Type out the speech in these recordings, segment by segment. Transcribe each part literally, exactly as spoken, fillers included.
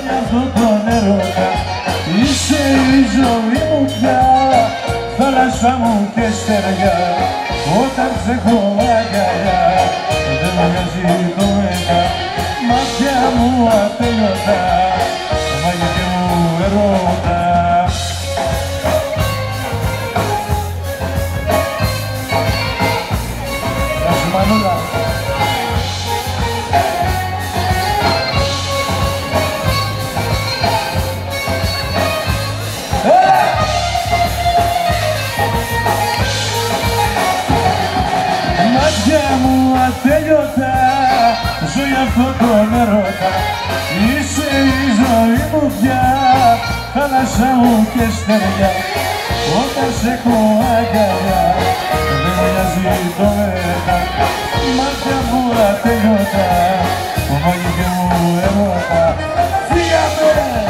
για αυτόν τον έρωτα. Είσαι η ζωή μου πια, θάλασσα μου και στεριά. Όταν σε έχω αγκαλιά, δεν μου νοιάζει το μέγα. Μάτια μου ατέλειωτα, μαγική μου έρωτα. Γεια σου Μανούλα. Μάτια μου ατέλειωτα, ζω για αυτόν τον έρωτα. Είσαι η ζωή μου πια, θάλασσα μου και στεριά. Όταν σε έχω αγκαλιά, δεν με νοιάζει το μέγα. Μάτια μου ατέλειωτα, ο μαγική μου έρωτα. Φύγαμε!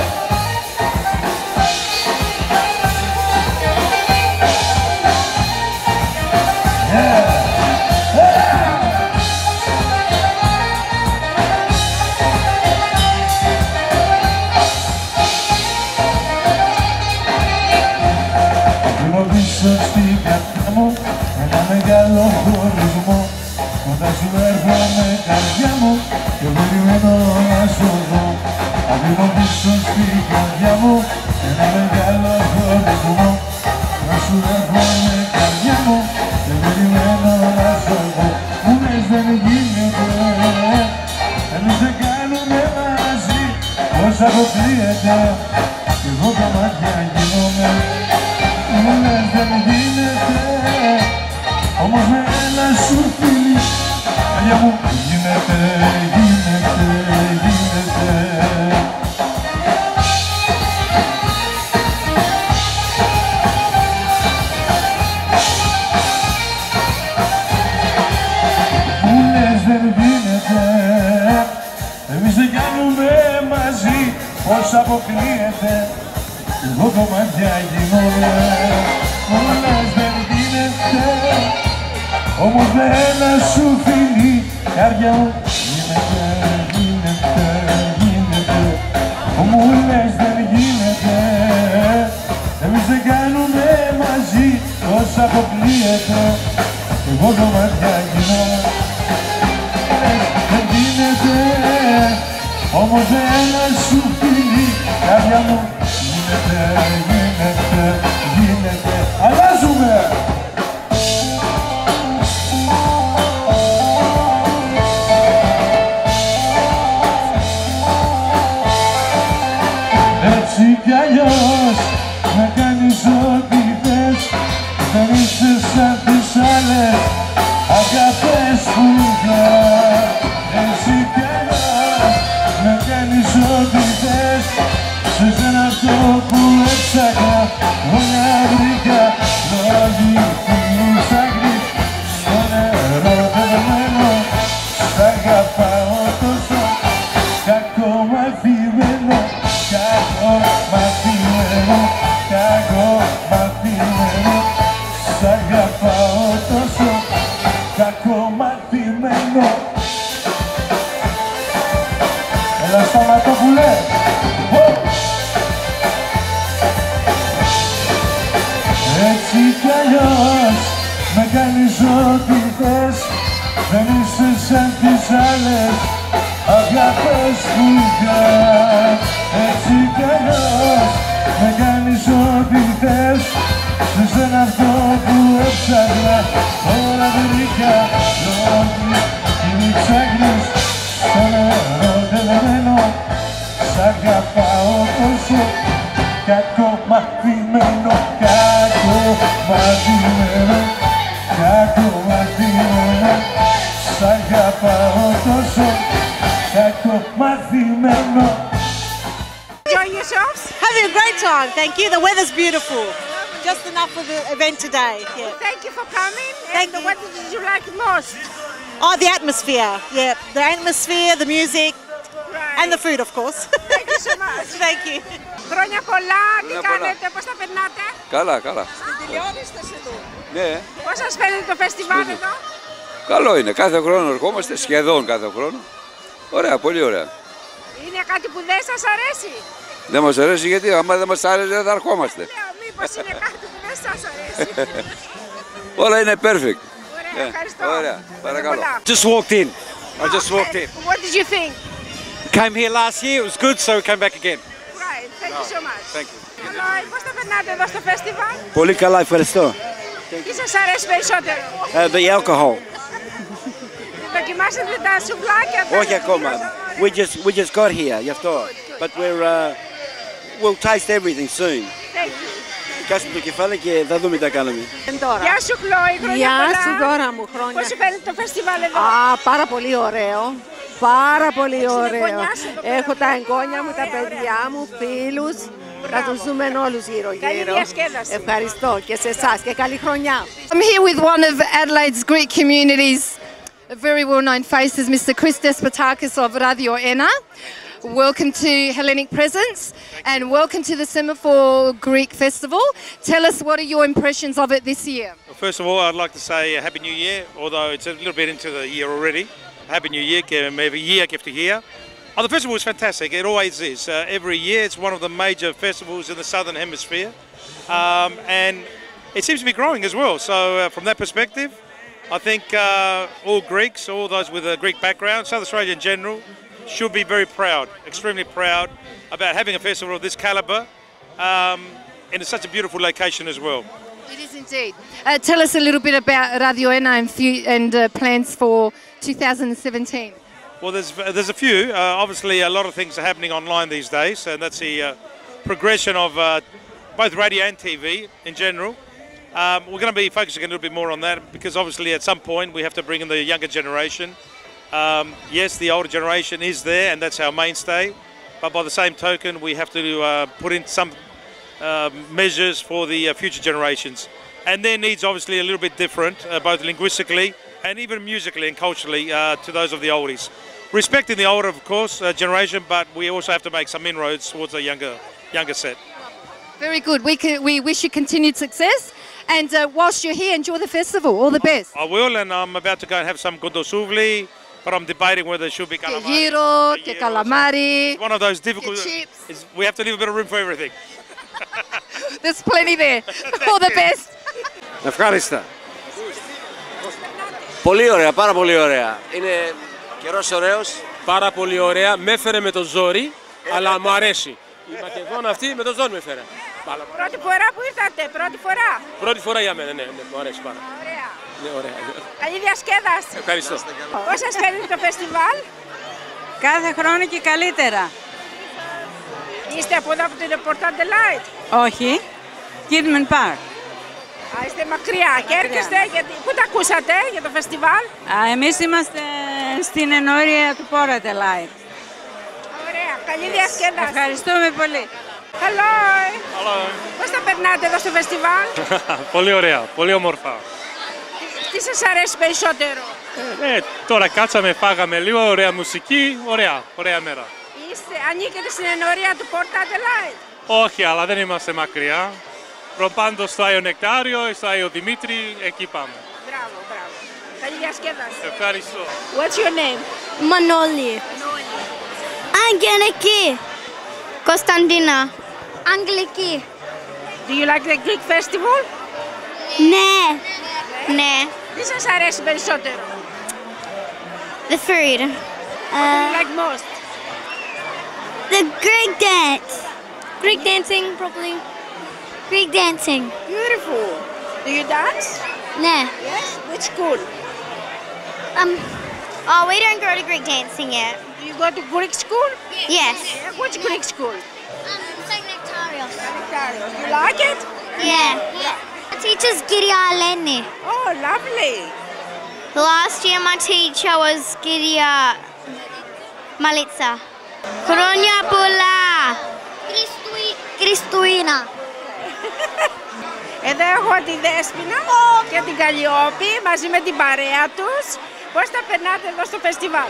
Πίσω στην καρδιά μου ένα μεγάλο χωρισμό. Όταν σου έρχομαι καρδιά μου και περιμένω να σου δω. Αφήνω πίσω στην καρδιά μου ένα μεγάλο χωρισμό. Όταν σου έρχομαι καρδιά μου και περιμένω να σου δω. Μου λες δεν γίνεται, εμείς δεν κάνουμε μαζί. Πώς αποκλείεται κι εγώ τα μάτια γίνομαι. Μου λες δεν γίνεται, όμως με ένα σου φίλι. Αγιά μου γίνεται, γίνεται, γίνεται. Μου λες δεν γίνεται, εμείς δεν κάνουμε μαζί. Πώς αποκλείεται εγώ το μάτια γίνομαι. Μου λες δεν γίνεται, όμως με ένα σου φίλι. Καρδιά μου γίνεται, γίνεται, γίνεται. Μου λες δεν γίνεται, εμείς δεν κάνουμε μαζί. Πώς αποκλείεται εγώ το μάτια γίνομαι. Δεν γίνεται, όμως με ένα σου φίλι. Καρδιά μου γίνεται, γίνεται, γίνεται. Αλλάζουμε! Έτσι κι αλλιώς να κάνεις ό,τι θες. Δεν είσαι σαν τις άλλες αγάπες που είχα. Έτσι κι αλλιώς να κάνεις ό,τι θες. Σε σένα αυτό που έψαχνα, όλα βρήκα. Λογική ψάχνεις στο νερό δεδομένο. Σ' αγαπάω τόσο, κακό μαθημένο. Κακό μαθημένο, κακό μαθημένο. Σ' αγαπάω τόσο, κακό μαθημένο. Έλα Σταματόπουλε! Έτσι κι αλλιώς με κάνεις ό,τι θες. Δεν είσαι σαν τις άλλες αγάπες που είχα. Έτσι κι αλλιώς με κάνεις ό,τι θες. Σε σένα αυτό που έψαχνα, τώρα βρήκα. Λόγοι ψάχνεις στο νερό δεδομένο. Σ' αγαπάω τόσο, κακό μαθημένο. Κακό μαθημένο, κακό μαθημένο. Σ' αγαπάω τόσο, κακό μαθημένο. Enjoying yourselves? Having a great time, thank you. The weather's beautiful. Just enough for the event today. Yeah. Thank you for coming. Thank and you. what did you like most? Oh, the atmosphere. Yeah, the atmosphere, the music, Right. and the food, of course. Thank you so much. Thank you. Χρόνια πολλά, τι Χρόνια κάνετε, πώς τα περνάτε? Καλά, καλά. Στην τηλεόραση εδώ. Ναι, Πώς σας φαίνεται το φεστιβάλ εδώ? καλό είναι. Κάθε χρόνο ερχόμαστε, σχεδόν κάθε χρόνο. Ωραία, πολύ ωραία. Είναι κάτι που δεν σας αρέσει? Δεν μας αρέσει γιατί άμα δεν μας άρεσε δεν θα ερχόμαστε. Λέω, μήπως είναι κάτι που δεν σας αρέσει? Όλα είναι perfect. Ωραία, ευχαριστώ. Ωραία, παρακαλώ. Just walked in. I just walked in. What did you think? Came here last year, it was good, so we came back again. Right, thank you so much. Thank you. Hello, πώς τα περνάτε εδώ στο φεστιβάλ? Πολύ καλά, ευχαριστώ. Τι σας αρέσει περισσότερο? Uh, the alcohol. Δοκιμάσατε τα σουβλάκια? τα- Όχι ακόμα. We just we just got here, γι' αυτό. But we're uh, we'll taste everything soon. Thank you. Κάστε το κεφάλι και θα δούμε τι θα κάνουμε. Γεια σου Χλόη, χρόνια Γεια πολλά. σου Δώρα μου, χρόνια. Πώς σου φαίνεται το φεστιβάλ εδώ? Α, πάρα πολύ ωραίο. Πάρα πολύ Έχεις ωραίο. εγγονιάς εδώ πέρα. Έχω τα εγγόνια μου, τα Ωραία, παιδιά μου, φίλους. Θα Μπράβο. τους δούμε όλους γύρω Καλή γύρω. διασκέδαση. Ευχαριστώ και σε εσάς και καλή χρονιά. I'm here with one of Adelaide's Greek community's very well-known faces, Mister Chris Despotakis of Radio Ena. Welcome to Hellenic Presence and welcome to the Semaphore Greek Festival. Tell us, what are your impressions of it this year? Well, first of all, I'd like to say a Happy New Year, although it's a little bit into the year already. Happy New Year, και maybe year after year. Oh, the festival is fantastic, it always is. Uh, every year it's one of the major festivals in the Southern Hemisphere. Um, and it seems to be growing as well, so uh, from that perspective, I think uh, all Greeks, all those with a Greek background, South Australia in general, should be very proud, extremely proud about having a festival of this calibre um, in such a beautiful location as well. It is indeed. Uh, tell us a little bit about Radio Ena and, few, and uh, plans for two thousand seventeen. Well, there's there's a few. Uh, obviously, a lot of things are happening online these days, and that's the uh, progression of uh, both radio and T V in general. Um, we're going to be focusing a little bit more on that because obviously at some point we have to bring in the younger generation. Um, yes, the older generation is there, and that's our mainstay. But by the same token, we have to uh, put in some uh, measures for the uh, future generations, and their needs obviously a little bit different, uh, both linguistically and even musically and culturally uh, to those of the oldies. Respecting the older, of course, uh, generation, but we also have to make some inroads towards the younger, younger set. Very good. We, can, we wish you continued success. And uh, whilst you're here, enjoy the festival. All the best. I will, and I'm about to go and have some kondosouvli, but I'm debating whether it should be Και calamari. γύρο, και gyro. καλαμάρι. It's one of those difficult. Και chips. it's- We have to leave a bit of room for everything. There's plenty there. All the best. Ευχαριστώ. Πολύ ωραία, πάρα πολύ ωραία. Είναι καιρός ωραίος. Πάρα πολύ ωραία. Με έφερε με το ζόρι, αλλά μου αρέσει. Η Μακεδόνα αυτή με το ζόρι με έφερε. Πρώτη φορά που ήρθατε, πρώτη φορά. Πρώτη φορά για μένα, ναι, ναι, μου αρέσει πάρα. Ωραία. Ναι, ωραία. Καλή διασκέδαση. Ευχαριστώ. Πώς σας φαίνεται το φεστιβάλ? Κάθε χρόνο και καλύτερα. Είστε από εδώ από την Porta de Light? Όχι. Kidman Park. Α, είστε μακριά και έρχεστε, γιατί... πού τα ακούσατε για το φεστιβάλ? Α, εμείς είμαστε στην ενορία του Porta de Light. Ωραία, καλή διασκέδαση. Ευχαριστούμε πολύ. Hello. Hello. Πώς τα περνάτε εδώ στο φεστιβάλ? Πολύ ωραία, πολύ όμορφα. Τι σας αρέσει περισσότερο? Ε, τώρα κάτσαμε, φάγαμε λίγο, ωραία μουσική, ωραία, ωραία μέρα. Είστε, ανήκετε στην ενορία του Porta de Light? Όχι, αλλά δεν είμαστε μακριά. Προπάντως στο Άγιο Νεκτάριο, στο Άγιο Δημήτρη, εκεί πάμε. Μπράβο, μπράβο. Καλή διασκέδαση. Ευχαριστώ. What's your name? Manoli. Αγγελική. Κωνσταντίνα. Αγγλική. Do you like the Greek festival? Ναι. Ναι. Τι σας αρέσει περισσότερο? The food. What do you like most? The Greek dance. Greek dancing, probably. Greek dancing. Beautiful. Do you dance? Ναι. Yes. Which school? Um. Oh, we don't go to Greek dancing yet. Do you go to Greek school? Yes. Yeah, which Greek school? Um, Saint Nectarios. Nectarios. You like it? Yeah. My teacher's Giria Eleni. Oh, lovely. Last year my teacher was Giria Malitsa. Χρόνια πολλά. Χριστούγεννα. Εδώ έχω τη Δέσποινα και την Καλλιόπη μαζί με την παρέα τους. Πώς τα περνάτε εδώ στο φεστιβάλ?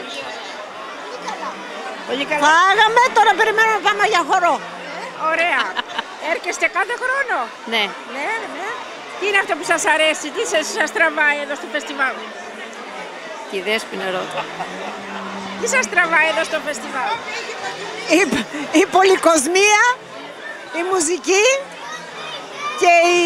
Πολύ καλά. Φάγαμε, τώρα περιμένουμε να πάμε για χορό. Ωραία. Έρχεστε κάθε χρόνο? Ναι. Ναι, ναι. Τι είναι αυτό που σας αρέσει, τι σας, σας τραβάει εδώ στο φεστιβάλ? Και η Δέσποινα ρώτα. Τι σας τραβάει εδώ στο φεστιβάλ? η, η πολυκοσμία, η μουσική και η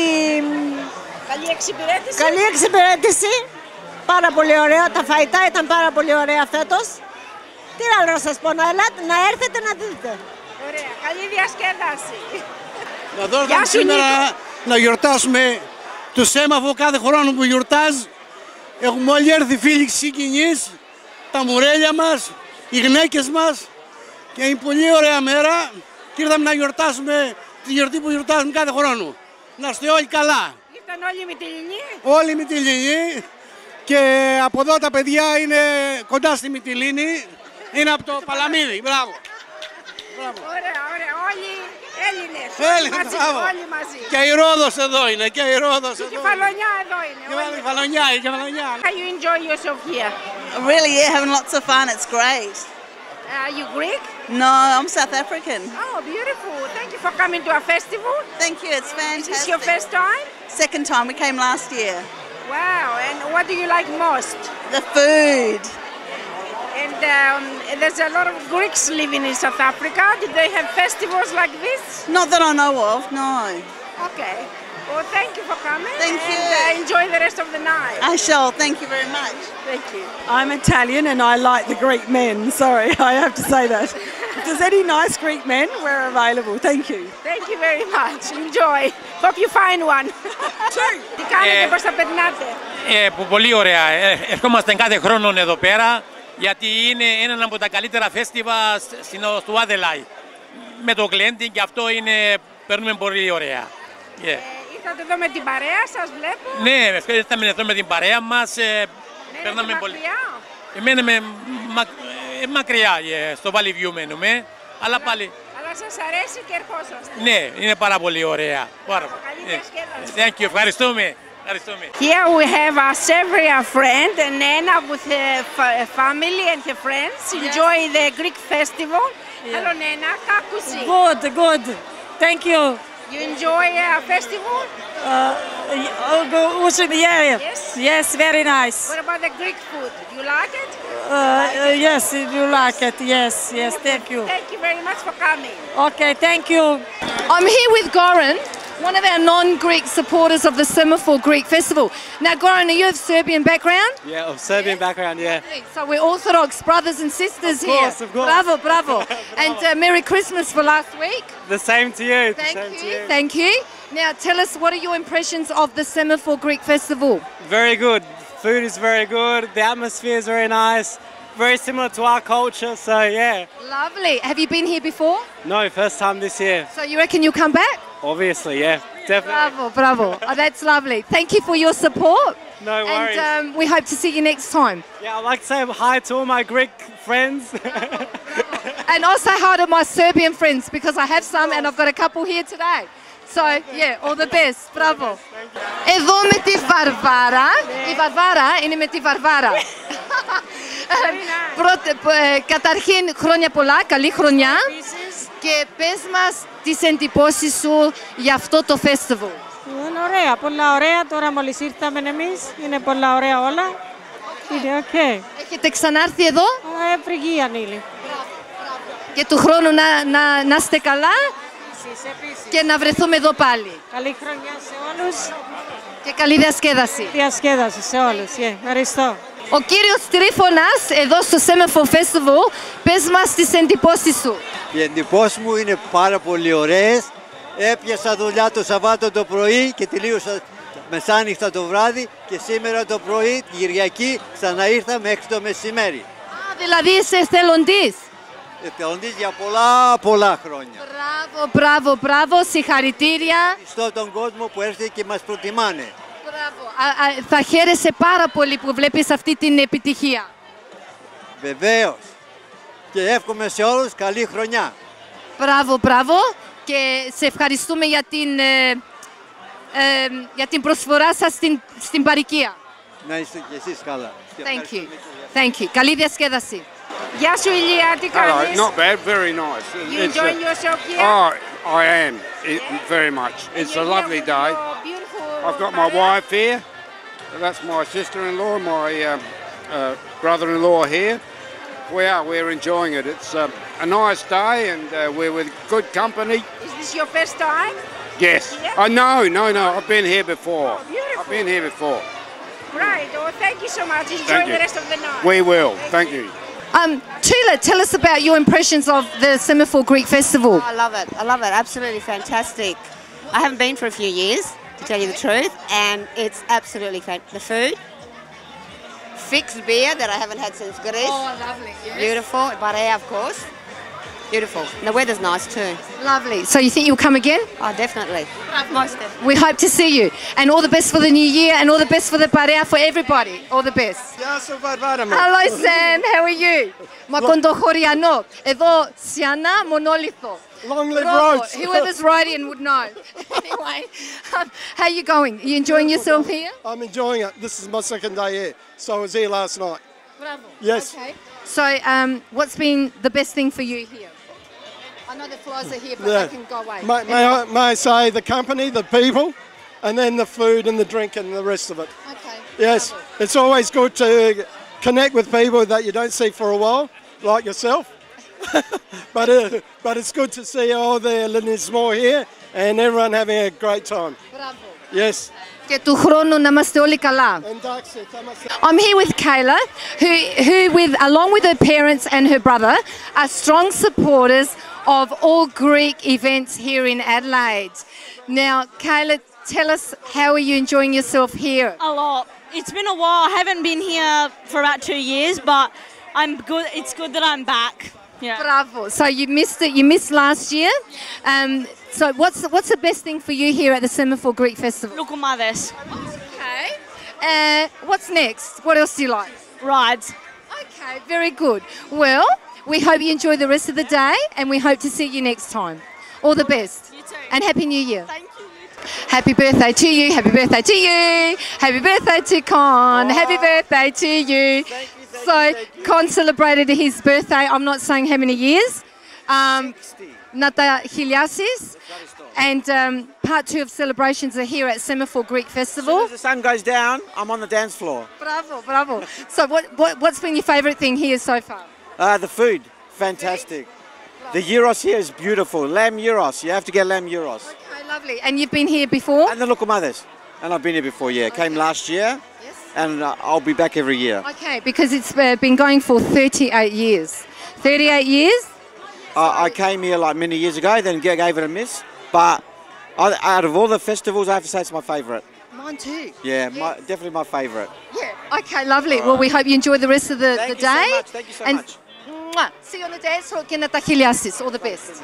καλή εξυπηρέτηση. Καλή εξυπηρέτηση. Πάρα πολύ ωραία. Τα φαγητά ήταν πάρα πολύ ωραία φέτος. Τι άλλο να σας πω, να, ελάτε, να έρθετε να δείτε. Ωραία, καλή διασκέδαση. Να δώσουμε σήμερα να γιορτάσουμε το Σέμαφο κάθε χρόνο που γιορτάζει. Έχουμε όλοι έρθει φίλοι συγκινείς, τα μουρέλια μας, οι γυναίκες μας και είναι πολύ ωραία μέρα και ήρθαμε να γιορτάσουμε τη γιορτή που γιορτάζουμε κάθε χρόνο. Να είστε όλοι καλά. Ήρθαν όλοι με τη Λινή. Όλοι με τη Λινή και από εδώ τα παιδιά είναι κοντά στη Μυτιλίνη, είναι από το Παλαμίδι. Μπράβο. Ωραία, ωραία, όλοι Έλληνες, Έλληνες, μαζί, μπράβο. όλοι μαζί. Και η Ρόδος εδώ είναι, και η Ρόδος Και εδώ. η Κεφαλονιά εδώ είναι. Και η Κεφαλονιά, η Κεφαλονιά. How you enjoy yourself here? Really, yeah, having lots of fun. It's great. Are you Greek? No, I'm South African. Oh, beautiful. Thank you for coming to our festival. Thank you, it's fantastic. Is this your first time? Second time, we came last year. Wow, and what do you like most? The food. And um, there's a lot of Greeks living in South Africa. Did they have festivals like this? Not that I know of, no. Okay. Well, thank you for coming. Thank you. And uh, enjoy the rest of the night. I shall, thank you very much. Thank you. I'm Italian and I like the Greek men. Sorry, I have to say that. If there's any nice Greek men, we're available. Thank you. Thank you very much. Enjoy. Hope you find one. Τι κάνετε, πώς θα περνάτε? Ε, που πολύ ωραία. Ε, ερχόμαστε κάθε χρόνο εδώ πέρα γιατί είναι ένα από τα καλύτερα φέστιβα στο Adelaide. Με το Glending και αυτό είναι, παίρνουμε πολύ ωραία. Yeah. Ε, ήρθατε εδώ με την παρέα σας, βλέπω. Ναι, ήρθαμε εδώ με την παρέα μας. Ε, Μένετε πολύ. μακριά. Μένουμε μα, ε, μακριά, yeah, στο Valley View μένουμε. Αλλά πάλι. Αλλά σας αρέσει και ερχόσαστε. Ναι, είναι πάρα πολύ ωραία. Πάρα πολύ. Thank you, ευχαριστούμε. Here we have our Severia friend, Nena, with her family and her friends, enjoy the Greek festival. Hello, Nena. Kakusi. Good, good. Thank you. You enjoy our festival? Uh, oh, go, yeah, yes. Yes, very nice. What about the Greek food? Do you like it? Uh, uh, yes, you like it. Yes, yes. Thank you. Thank you very much for coming. Okay, thank you. I'm here with Goran, one of our non-Greek supporters of the Semaphore Greek Festival. Now, Goran, are you of Serbian background? Yeah, of Serbian background, yeah. So we're Orthodox brothers and sisters of course, here. Of course, Bravo, bravo. And uh, Merry Christmas for last week. The same to you. Thank the same you. To you. Thank you. Now, tell us, what are your impressions of the Semaphore Greek Festival? Very good. Food is very good. The atmosphere is very nice. Very similar to our culture, so yeah. Lovely. Have you been here before? No, first time this year. So you reckon you'll come back? Obviously, yeah. Definitely. Bravo, bravo. Oh, that's lovely. Thank you for your support. No worries. And um, we hope to see you next time. Yeah, I'd like to say hi to all my Greek friends. And I'll say hi to my Serbian friends because I have some and I've got a couple here today. So, yeah, all the best. Bravo. Εδώ με τη Βαρβάρα. Η Βαρβάρα είναι με τη Βαρβάρα. Πρώτα, καταρχήν, χρόνια πολλά, καλή χρονιά. Και πες μας τις εντυπώσεις σου για αυτό το festival. Είναι ωραία, πολλά ωραία. Τώρα μόλις ήρθαμε εμείς, είναι πολλά ωραία όλα. Είναι οκ. Okay. Έχετε ξανάρθει εδώ? Ε, πριγεί ανήλει. Και του χρόνου να, να, να είστε καλά επίσης, επίσης. Και να βρεθούμε εδώ πάλι. Καλή χρονιά σε όλους. Και καλή διασκέδαση. Διασκέδαση σε όλους. Yeah, ευχαριστώ. Ο κύριος Τρίφωνας εδώ στο Semaphore Festival, πες μας τις εντυπώσεις σου. Οι εντυπώσεις μου είναι πάρα πολύ ωραίες. Έπιασα δουλειά το Σαββάτο το πρωί και τελείωσα μεσάνυχτα το βράδυ και σήμερα το πρωί, τη Κυριακή, ξαναήρθα μέχρι το μεσημέρι. Α, δηλαδή είσαι εθελοντής. Εθελοντής για πολλά πολλά χρόνια. Μπράβο, μπράβο, μπράβο, συγχαρητήρια. Ευχαριστώ τον κόσμο που έρχεται και μας προτιμάνε. Μπράβο. Α, α, θα χαίρεσαι πάρα πολύ που βλέπεις αυτή την επιτυχία. Βεβαίως. Και εύχομαι σε όλους καλή χρονιά. Μπράβο, μπράβο. Και σε ευχαριστούμε για την, ε, ε, για την προσφορά σας στην, στην παροικία. Να είστε και εσείς καλά. Thank you. Thank you. Καλή διασκέδαση. Γεια σου Ηλία, τι κάνεις? Not bad, very nice. You It's enjoying a, yourself here? Oh, I am, it, very much. It's a lovely day. I've got my wife here. That's my sister-in-law, my um, uh, brother-in-law here. We are, we're enjoying it. It's um, a nice day, and uh, we're with good company. Is this your first time? Yes. Yeah? Oh, no, no, no. I've been here before. Oh, beautiful. I've been here before. Right. Oh, thank you so much. Enjoy Thank the you. rest of the night. We will. Thank you. Um, Tula, tell us about your impressions of the Semaphore Greek Festival. Oh, I love it. I love it. Absolutely fantastic. I haven't been for a few years, to tell you the truth, and it's absolutely fantastic. The food, fixed beer that I haven't had since Greece. Oh, lovely. Yes. Beautiful. Barea, of course. Beautiful. And the weather's nice too. Lovely. So you think you'll come again? Oh, definitely. Most definitely. We hope to see you. And all the best for the new year and all the best for the Barea, for everybody. All the best. Hello Sam, how are you? Μακοντοχωριανό. Εδώ Siana Monolitho. Long live Bravo. Rhodes. Whoever's Rhodian would know. Anyway, um, how are you going? Are you enjoying yourself here? I'm enjoying it. This is my second day here, so I was here last night. Bravo. Yes. Okay. So, um, what's been the best thing for you here? I know the flies are here, but Yeah. they can go away. May, may, I, may I say the company, the people, and then the food and the drink and the rest of it. Okay. Yes, it's always good to connect with people that you don't see for a while, like yourself. but uh, but it's good to see all the Linismore here and everyone having a great time. Bravo. Yes. Και του χρόνου να είμαστε όλοι καλά. I'm here with Kayla, who, who with, along with her parents and her brother, are strong supporters of all Greek events here in Adelaide. Now, Kayla, tell us, how are you enjoying yourself here? A lot. It's been a while. I haven't been here for about two years, but I'm good. It's good that I'm back. Yeah. Bravo. So you missed it. You missed last year. Um, so what's what's the best thing for you here at the Semaphore Greek Festival? Lukumades. Okay. Uh, what's next? What else do you like? Rides. Okay, very good. Well, we hope you enjoy the rest of the day, and we hope to see you next time. All the best. You too. And Happy New Year. Thank you. Happy birthday to you. Happy birthday to you. Happy birthday to Con. Happy birthday to you. Thank you. So, Con celebrated his birthday, I'm not saying how many years. Um, Nata Hiliasis. And um, part two of celebrations are here at Semaphore Greek Festival. As soon as the sun goes down, I'm on the dance floor. Bravo, bravo. So what, what, what's been your favourite thing here so far? Uh, the food, fantastic. The gyros here is beautiful. Lamb gyros, you have to get lamb gyros. Okay, lovely. And you've been here before? And the Lukumades. And I've been here before, yeah. Came last year. And uh, I'll be back every year. Okay, because it's uh, been going for thirty-eight years. thirty-eight years? Uh, I came here like many years ago, then g- gave it a miss. But I, out of all the festivals, I have to say it's my favourite. Mine too. Yeah, my, definitely my favourite. Yeah. Okay, lovely. Well, we hope you enjoy the rest of the, Thank the you so day. much. Thank you so and much. Mwah. See you on the dance floor. Και να τα χιλιάσεις. All the best.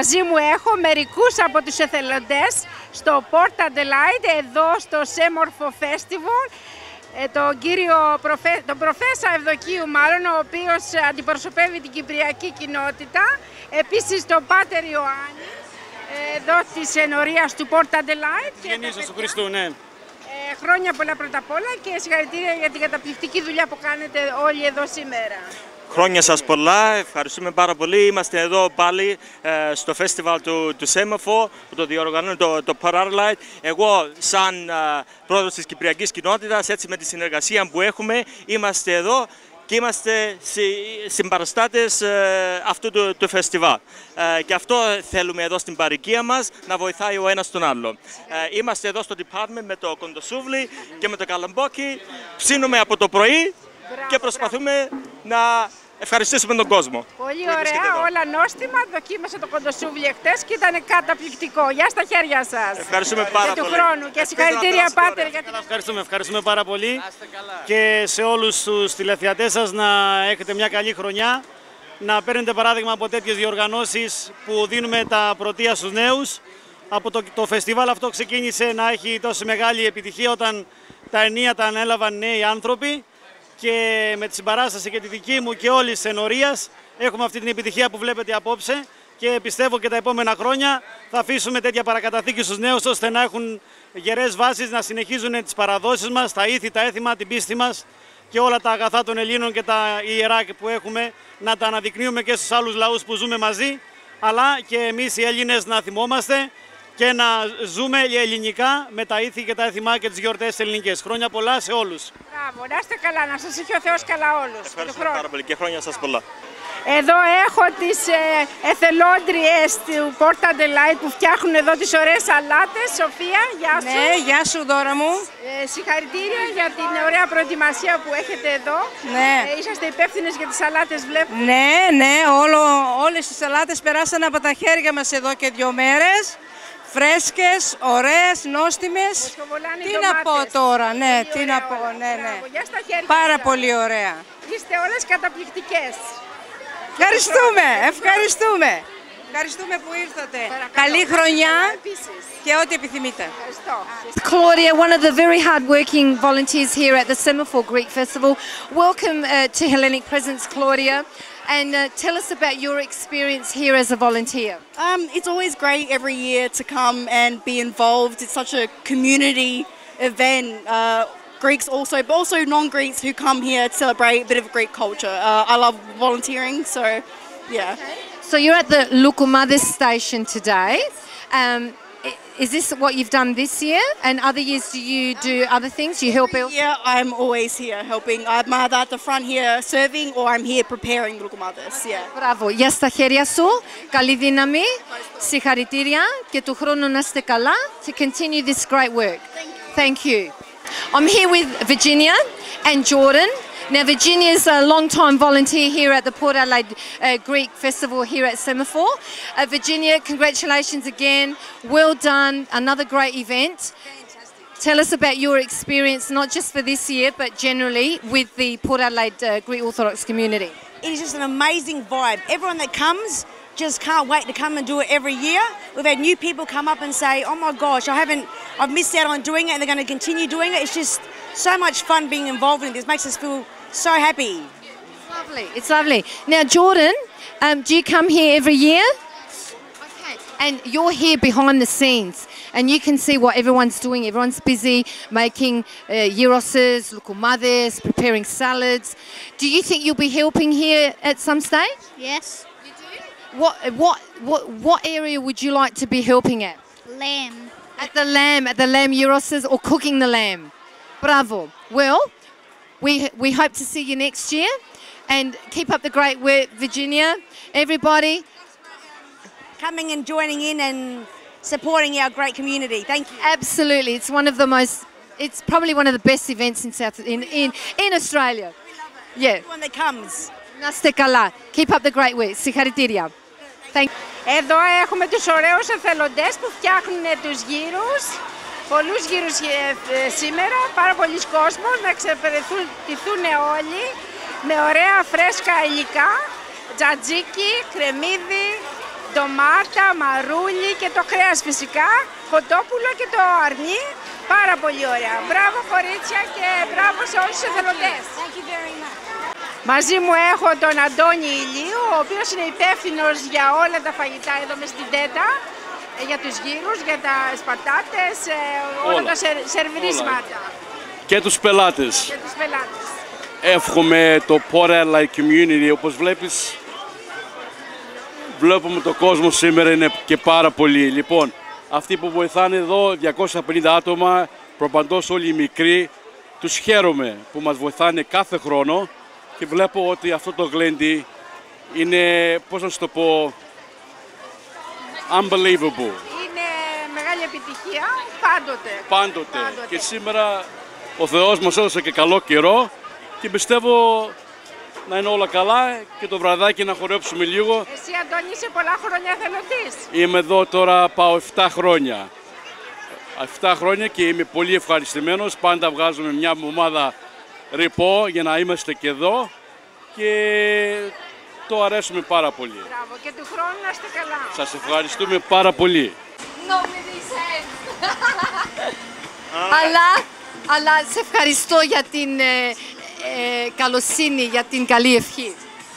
μαζί μου έχω μερικούς από τους εθελοντές στο Port Adelaide, εδώ στο Σέμορφο Festival, τον κύριο προφέ, τον προφέσα Ευδοκίου μάλλον, ο οποίος αντιπροσωπεύει την κυπριακή κοινότητα, επίσης τον Πάτερ Ιωάννη, εδώ της ενορίας του Port Adelaide. Γεννήσεως του Χριστού, ναι. Ε, χρόνια πολλά πρώτα απ' όλα και συγχαρητήρια για την καταπληκτική δουλειά που κάνετε όλοι εδώ σήμερα. Χρόνια σας πολλά, ευχαριστούμε πάρα πολύ. Είμαστε εδώ πάλι ε, στο φεστιβάλ του, του Σέμορφο, που το διοργανώνει το, το Port Adelaide. Εγώ σαν ε, πρόεδρος της Κυπριακής Κοινότητας, έτσι με τη συνεργασία που έχουμε, είμαστε εδώ και είμαστε συμπαραστάτες ε, αυτού του, του φεστιβάλ. Ε, και αυτό θέλουμε εδώ στην παροικία μας, να βοηθάει ο ένας τον άλλο. Ε, είμαστε εδώ στο department με το κοντοσούβλι και με το καλαμπόκι, ψήνουμε από το πρωί και προσπαθούμε να ευχαριστήσουμε τον κόσμο. Πολύ ωραία, όλα νόστιμα. Δοκίμασα το κοντοσούβλι εχθές και ήταν καταπληκτικό. Γεια στα χέρια σας. Ευχαριστούμε πάρα για πολύ. του χρόνου και συγχαρητήρια, Πάτερ. Για την... Ευχαριστούμε, ευχαριστούμε πάρα πολύ. Και σε όλους τους τηλεθεατές σας να έχετε μια καλή χρονιά. Να παίρνετε παράδειγμα από τέτοιες διοργανώσεις που δίνουμε τα πρωτεία στους νέους. Από το, το φεστιβάλ αυτό ξεκίνησε να έχει τόσο μεγάλη επιτυχία όταν τα ενία τα ανέλαβαν νέοι άνθρωποι. Και με τη συμπαράσταση και τη δική μου και όλης της ενορίας έχουμε αυτή την επιτυχία που βλέπετε απόψε και πιστεύω και τα επόμενα χρόνια θα αφήσουμε τέτοια παρακαταθήκη στους νέους ώστε να έχουν γερές βάσεις να συνεχίζουν τις παραδόσεις μας, τα ήθη, τα έθιμα, την πίστη μας και όλα τα αγαθά των Ελλήνων και τα ιερά που έχουμε να τα αναδεικνύουμε και στους άλλους λαούς που ζούμε μαζί, αλλά και εμείς οι Έλληνες να θυμόμαστε και να ζούμε ελληνικά με τα ήθη και τα έθιμα και τις γιορτές ελληνικές. Χρόνια πολλά σε όλους. Μπράβο, να είστε καλά, να σας έχει ο Θεός καλά όλους. Ευχαριστούμε πάρα πολύ και χρόνια σας πολλά. Εδώ έχω τις ε, εθελόντριες του Port Adelaide που φτιάχνουν εδώ τις ωραίες σαλάτες. Σοφία, γεια σου. Ναι, γεια σου Δώρα μου. Ε, συγχαρητήρια για την ωραία προετοιμασία που έχετε εδώ. Ναι. Ε, είσαστε υπεύθυνες για τις σαλάτες, βλέπω. Ναι, ναι, όλο, όλες οι σαλάτες περάσαν από τα χέρια μας εδώ και δύο μέρες. Φρέσκες, ωραίες, νόστιμες. Τι να πω τώρα, ναι, τι να πω, ναι, ναι. Πάρα πολύ ωραία. Είστε όλες καταπληκτικές. Ευχαριστούμε, ευχαριστούμε. Ευχαριστούμε που ήρθατε. Καλή χρονιά και ό,τι επιθυμείτε. Claudia, one of the very hard-working volunteers here at the Semaphore Greek Festival. Welcome uh, to Hellenic Presence, Claudia. And uh, tell us about your experience here as a volunteer. Um, it's always great every year to come and be involved. It's such a community event. Uh, Greeks also, but also non-Greeks who come here to celebrate a bit of Greek culture. Uh, I love volunteering, so yeah. Okay. So you're at the Lukumadis station today. Um, Is this what you've done this year? And other years, do you do other things? You help out? Yeah, I'm always here helping. I'm either at the front here serving or I'm here preparing Lukumadis. Yeah. Μπράβο. Γεια στα χέρια σου. Καλή δύναμη. Συγχαρητήρια και του χρόνου να είστε καλά. To continue this great work. Thank you. I'm here with Virginia and Jordan. Now, Virginia's a long-time volunteer here at the Port Adelaide uh, Greek Festival here at Semaphore. Uh, Virginia, congratulations again. Well done. Another great event. Fantastic. Tell us about your experience, not just for this year, but generally with the Port Adelaide uh, Greek Orthodox community. It is just an amazing vibe. Everyone that comes just can't wait to come and do it every year. We've had new people come up and say, oh my gosh, I haven't, I've missed out on doing it and they're going to continue doing it. It's just so much fun being involved in this. It makes us feel so happy. It's lovely. It's lovely. Now, Jordan, um, do you come here every year? Okay. And you're here behind the scenes, and you can see what everyone's doing. Everyone's busy making uh, gyros, lukumades, preparing salads. Do you think you'll be helping here at some stage? Yes. You do? What, what, what, what area would you like to be helping at? Lamb. At the lamb, at the lamb gyros, or cooking the lamb? Bravo. Well, We, we hope to see you next year and keep up the great work, Virginia. Everybody. Coming and joining in and supporting our great community. Thank you. Absolutely. It's one of the most, it's probably one of the best events in South, in, in, in Australia. We love it. Yeah. Everyone that comes. Να είστε καλά. Keep up the great work. Συγχαρητήρια. Thank you. Εδώ έχουμε τους ωραίους εθελοντές που φτιάχνουν τους γύρους. Πολλούς γύρους σήμερα, πάρα πολλοί κόσμος, να εξυπηρετηθούν όλοι με ωραία φρέσκα υλικά, τζατζίκι, κρεμμύδι, ντομάτα, μαρούλι και το κρέας φυσικά, κοτόπουλο και το αρνί. Πάρα πολύ ωραία. Μπράβο κορίτσια και μπράβο σε όλους τους εθελοντές. Μαζί μου έχω τον Αντώνη Ηλίου, ο οποίος είναι υπεύθυνος για όλα τα φαγητά εδώ μες στην Τέτα, για τους γύρους, για τα πατάτες, όλα, όλα τα σερ, σερβιρίσματα. Και τους πελάτες. Και τους πελάτες. Εύχομαι το Port Adelaide Community, όπως βλέπεις, βλέπουμε το κόσμο σήμερα είναι και πάρα πολύ. Λοιπόν, αυτοί που βοηθάνε εδώ, διακόσια πενήντα άτομα, προπαντός όλοι οι μικροί, τους χαίρομαι που μας βοηθάνε κάθε χρόνο και βλέπω ότι αυτό το γλέντι είναι, πώς να σου το πω, unbelievable. Είναι μεγάλη επιτυχία, πάντοτε. Πάντοτε. Πάντοτε. Και σήμερα ο Θεός μας έδωσε και καλό καιρό και πιστεύω να είναι όλα καλά και το βραδάκι να χορέψουμε λίγο. Εσύ Αντώνη είσαι πολλά χρόνια εθελοντής. Είμαι εδώ τώρα, πάω επτά χρόνια. επτά χρόνια και είμαι πολύ ευχαριστημένος. Πάντα βγάζουμε μια ομάδα ρεπό για να είμαστε και εδώ και το αρέσουμε πάρα πολύ. Μπράβο και του χρόνου να είστε καλά. Σας ευχαριστούμε πάρα πολύ. αλλά, αλλά σε ευχαριστώ για την ε, ε, καλοσύνη, για την καλή ευχή.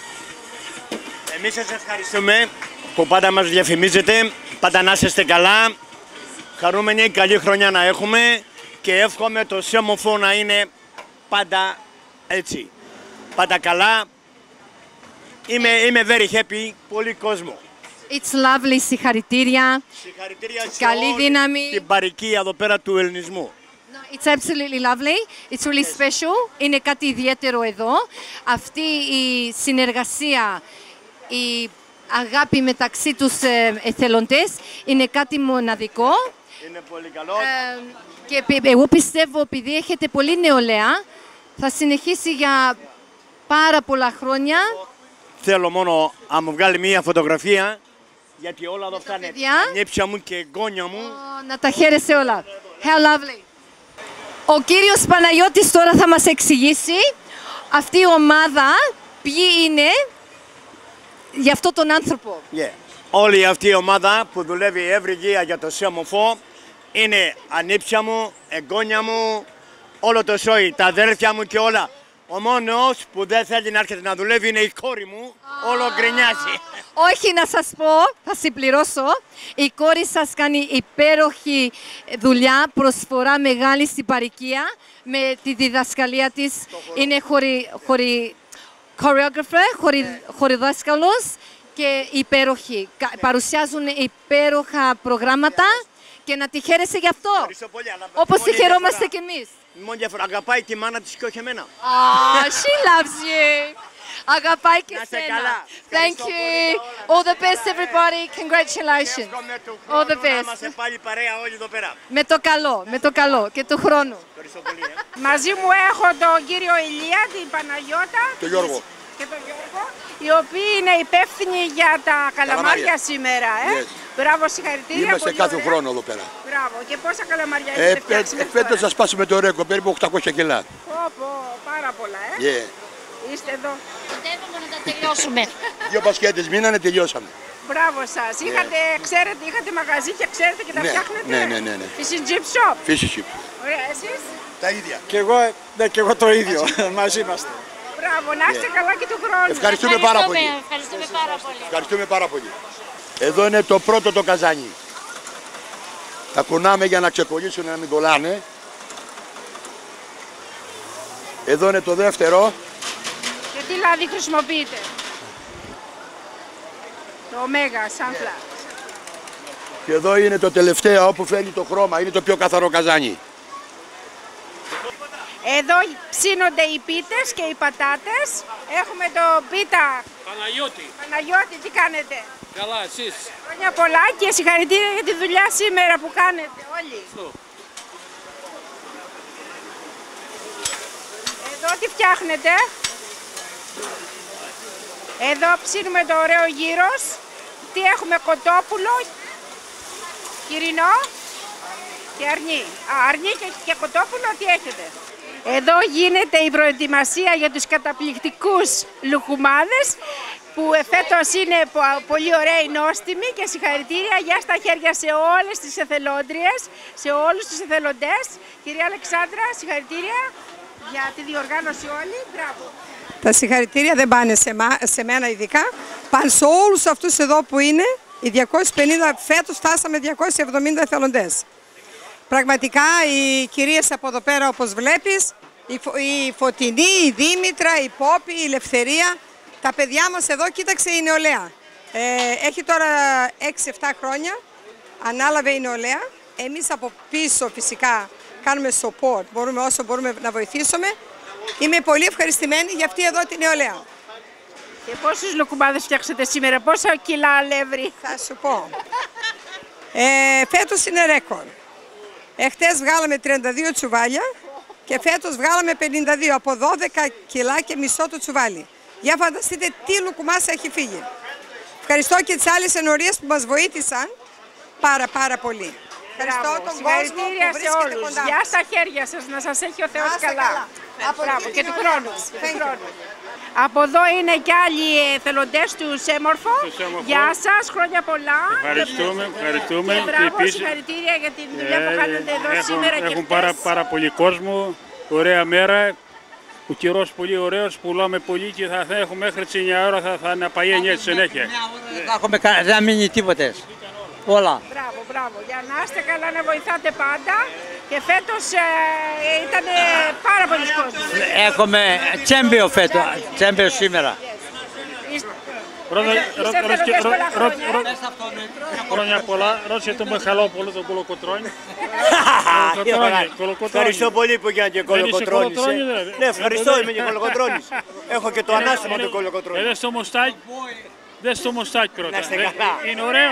Εμείς σας ευχαριστούμε που πάντα μας διαφημίζετε. Πάντα να είστε καλά. Χαρούμενοι, καλή χρονιά να έχουμε και εύχομαι το Σέμοφο να είναι πάντα έτσι. Πάντα καλά. Είμαι, είμαι very happy, πολύ κόσμο. It's lovely, συγχαρητήρια. Συγχαρητήρια σε καλή όλη δύναμη. την παροικία εδώ πέρα του ελληνισμού. No, it's absolutely lovely. It's really yes. special. Είναι κάτι ιδιαίτερο εδώ. Αυτή η συνεργασία, η αγάπη μεταξύ τους εθελοντές είναι κάτι μοναδικό. Είναι πολύ καλό. Ε, και εγώ πιστεύω επειδή έχετε πολύ νεολαία, θα συνεχίσει για πάρα πολλά χρόνια. Θέλω μόνο να μου βγάλει μία φωτογραφία, γιατί όλα εδώ αυτά είναι τα νύψια μου και γόνια μου. Oh, να τα χαίρεσαι όλα. How lovely. Ο κύριος Παναγιώτης τώρα θα μας εξηγήσει αυτή η ομάδα ποιοι είναι για αυτόν τον άνθρωπο. Yeah. Όλη αυτή η ομάδα που δουλεύει every year για το Σέμοφο είναι ανήψια μου, εγγόνια μου, όλο το σόι, τα αδέρφια μου και όλα. Ο μόνος που δεν θέλει να έρχεται να δουλεύει είναι η κόρη μου, oh. όλο γκρινιάζει. Όχι, να σας πω, θα συμπληρώσω. Η κόρη σας κάνει υπέροχη δουλειά, προσφορά μεγάλη στην παροικία με τη διδασκαλία της. Είναι χωρι, χωρι, choreographer, χωρι, χοριδάσκαλος και υπέροχη. Παρουσιάζουν υπέροχα προγράμματα και να τη χαίρεσαι γι' αυτό. Όπως τη χαιρόμαστε κι εμείς. Μόνη διαφορά, αγαπάει τη μάνα της και όχι εμένα. Ah, she loves you. Αγαπάει και σένα. Thank you. All the best everybody. Congratulations. All the best. Να είμαστε πάλι παρέα όλοι εδώ πέρα. Με το καλό, με το καλό και του χρόνου. Μαζί μου έχω τον κύριο Ηλία, την Παναγιώτα και Γιώργο. και τον Γιώργο, οι οποίοι είναι υπεύθυνοι για τα καλαμάρια σήμερα. Ε? Yes. Μπράβο, συγχαρητήρια. Είμαστε κάθε ωραία. χρόνο εδώ πέρα. Μπράβο. Και πόσα καλαμάρια ε, έχετε φτιάξει? Ε, φέτος θα σπάσουμε το ρέκο, περίπου οκτακόσια κιλά. Πω, πω, πάρα πολλά, ε. Yeah. Είστε εδώ. Κοντεύουμε να τα τελειώσουμε. Δύο μπασκέτες μείνανε, τελειώσαμε. Μπράβο σας. Yeah. Είχατε, ξέρετε, είχατε μαγαζί και ξέρετε και τα ναι, φτιάχνετε. Ναι, ναι, ναι, ναι. Fish and chip shop. Fish and chip. Ωραία, εσείς? Τα ίδια. Και εγώ, ναι, και εγώ το ίδιο. Μαζί είμαστε. Μπράβο, να είστε yeah. καλά και του χρόνου. Ευχαριστούμε, πάρα πολύ. Ευχαριστούμε πάρα πολύ. Ευχαριστούμε πάρα πολύ. Εδώ είναι το πρώτο το καζάνι. Τα κουνάμε για να ξεκολλήσουν να μην κολλάνε. Εδώ είναι το δεύτερο. Και τι λάδι χρησιμοποιείτε? Το ωμέγα, sunflower. Και εδώ είναι το τελευταίο που φέρνει το χρώμα. Είναι το πιο καθαρό καζάνι. Εδώ ψήνονται οι πίτες και οι πατάτες. Έχουμε το πίτα. Παναγιώτη. Παναγιώτη, τι κάνετε? Καλά, εσείς. Χρόνια πολλά και συγχαρητήρια για τη δουλειά σήμερα που κάνετε όλοι. Στο. Εδώ τι φτιάχνετε? Εδώ ψήνουμε το ωραίο γύρος. Τι έχουμε? Κοτόπουλο, κυρινό και αρνί. Α, αρνί και, και κοτόπουλο, τι έχετε? Εδώ γίνεται η προετοιμασία για τους καταπληκτικούς λουκουμάδες που φέτος είναι πολύ ωραίοι, νόστιμοι και συγχαρητήρια. Γεια στα χέρια σε όλες τις εθελόντριες, σε όλους τους εθελοντές. Κυρία Αλεξάνδρα, συγχαρητήρια για τη διοργάνωση όλη. Μπράβο. Τα συγχαρητήρια δεν πάνε σε, μα, σε μένα ειδικά, πάνε σε όλους αυτούς εδώ που είναι. Οι διακόσιοι πενήντα, φέτος φτάσαμε διακόσιοι εβδομήντα εθελοντές. Πραγματικά οι κυρίες από εδώ πέρα, όπως βλέπεις, η, Φω, η Φωτεινή, η Δήμητρα, η Πόπη, η Ελευθερία, τα παιδιά μας εδώ, κοίταξε η νεολαία. Ε, έχει τώρα έξι εφτά χρόνια, ανάλαβε η νεολαία. Εμείς από πίσω φυσικά κάνουμε support, μπορούμε όσο μπορούμε να βοηθήσουμε. Είμαι πολύ ευχαριστημένη για αυτή εδώ τη νεολαία. Και πόσους λουκουμάδες φτιάξατε σήμερα, πόσα κιλά αλεύρι? Θα σου πω. Ε, φέτος είναι ρέκορ. Εχθές βγάλαμε τριάντα δύο τσουβάλια και φέτος βγάλαμε πενήντα δύο, από δώδεκα κιλά και μισό το τσουβάλι. Για φανταστείτε τι λουκουμάς έχει φύγει. Ευχαριστώ και τις άλλες ενορίες που μας βοήθησαν πάρα πάρα πολύ. Ευχαριστώ τον κόσμο που βρίσκεται κοντά. Γεια στα χέρια σας, να σας έχει ο Θεός καλά. Μπράβο, και του χρόνου. Από εδώ είναι και άλλοι εθελοντές του Σέμορφο. Γεια σας, χρόνια πολλά. Ευχαριστούμε, ευχαριστούμε. Και μπράβο, συγχαρητήρια για την δουλειά που κάνετε εδώ έχουν, σήμερα και έχουν πάρα, πάρα πολύ κόσμο, ωραία μέρα. Ο καιρός πολύ ωραίος, πουλάμε πολύ και θα, θα έχουμε μέχρι τις εννιά ώρα, θα, θα είναι παγιένια έτσι συνέχεια. Δεν θα μείνει τίποτε. Όλα. Μπράβο, μπράβο. Για να είστε καλά, να βοηθάτε πάντα. Και φέτος ε, ήταν πάρα πολλοί κόσμοι. Έχουμε τσέμπιο φέτος, τσέμπιο σήμερα. Χρόνια πολλά. Ρώτησε το Μιχαλόπουλο, τον Κολοκοτρώνη. Ευχαριστώ πολύ που έγινε και Κολοκοτρώνης. Ναι, ευχαριστώ, είμαι και Κολοκοτρώνης. Έχω και το ανάστημα του Κολοκοτρώνη. Δες το μουστάκι. Δες το μουστάκι πρώτα. Είναι ωραίο.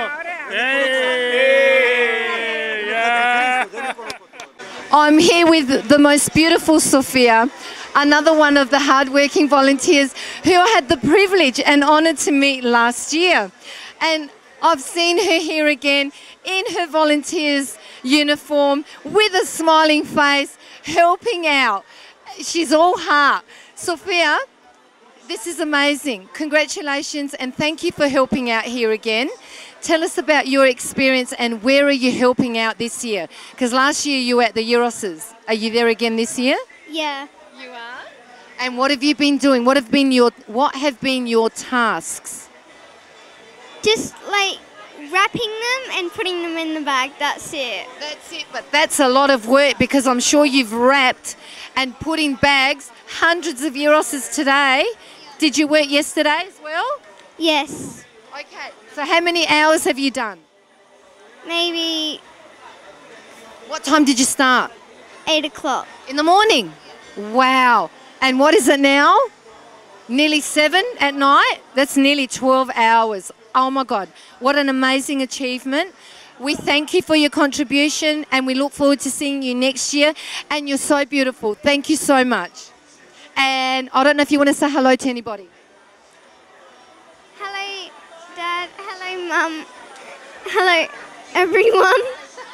I'm here with the most beautiful Sophia, another one of the hard-working volunteers who I had the privilege and honour to meet last year. And I've seen her here again in her volunteer's uniform with a smiling face, helping out. She's all heart. Sophia, this is amazing. Congratulations and thank you for helping out here again. Tell us about your experience and where are you helping out this year? Because last year you were at the Euroses. Are you there again this year? Yeah. You are? And what have you been doing? What have been your what have been your tasks? Just like wrapping them and putting them in the bag. That's it. That's it. But that's a lot of work because I'm sure you've wrapped and put in bags hundreds of Euroses today. Did you work yesterday as well? Yes. Okay. So how many hours have you done? Maybe. What time did you start? Eight o'clock. In the morning? Wow. And what is it now? Nearly seven at night? That's nearly twelve hours. Oh my God. What an amazing achievement. We thank you for your contribution and we look forward to seeing you next year. And you're so beautiful. Thank you so much. And I don't know if you want to say hello to anybody. Hello, Dad. Hello, Mum. Hello, everyone.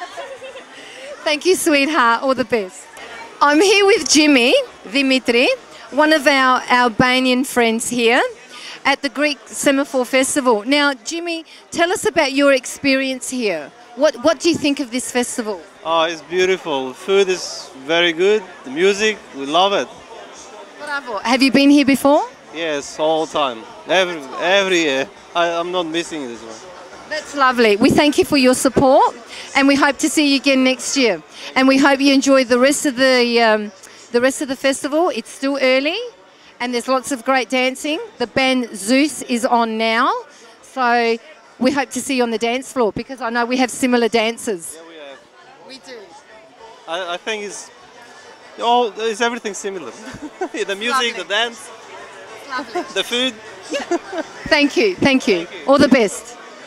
Thank you, sweetheart. All the best. I'm here with Jimmy Dimitri, one of our Albanian friends here at the Greek Semaphore Festival. Now, Jimmy, tell us about your experience here. What, what do you think of this festival? Oh, it's beautiful. Food is very good. The music, we love it. Bravo. Have you been here before? Yes, all the time. Every, every year. I, I'm not missing this one. That's lovely. We thank you for your support and we hope to see you again next year. And we hope you enjoy the rest of the, um, the rest of the festival. It's still early and there's lots of great dancing. The band Zeus is on now. So we hope to see you on the dance floor because I know we have similar dancers. Yeah, we have. We do. I, I think it's, all, it's everything similar. The music, Lovely. the dance, Lovely. the food. Thank you. Thank you. All the best.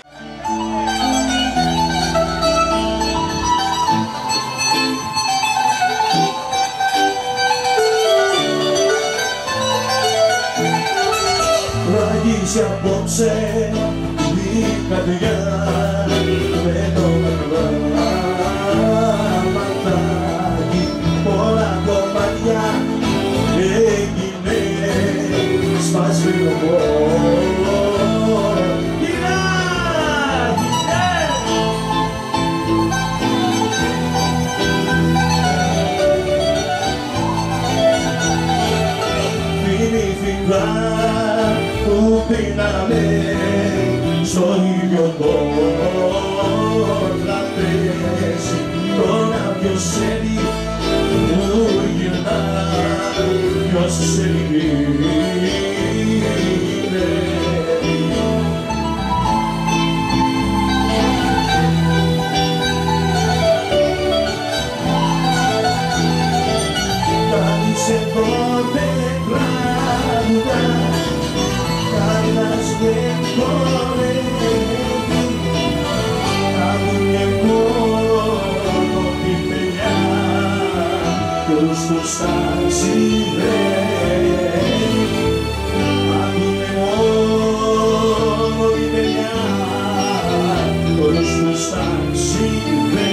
Ράγισε απόψε η καρδιά με το ματάκι πολλά κομμάτια έγινε σπασμένο. στο ίδιο μπολ θα πέσει. Τώρα ποιος ξέρει που γυρνά, ποιος ξέρει. Σε πότε πράγματα καλάς δεν χορεύει να δουνε μόνο την παιδιά κι όλους τους ταξιδεύει να δουνε μόνο την παιδιά κι όλους τους ταξιδεύει.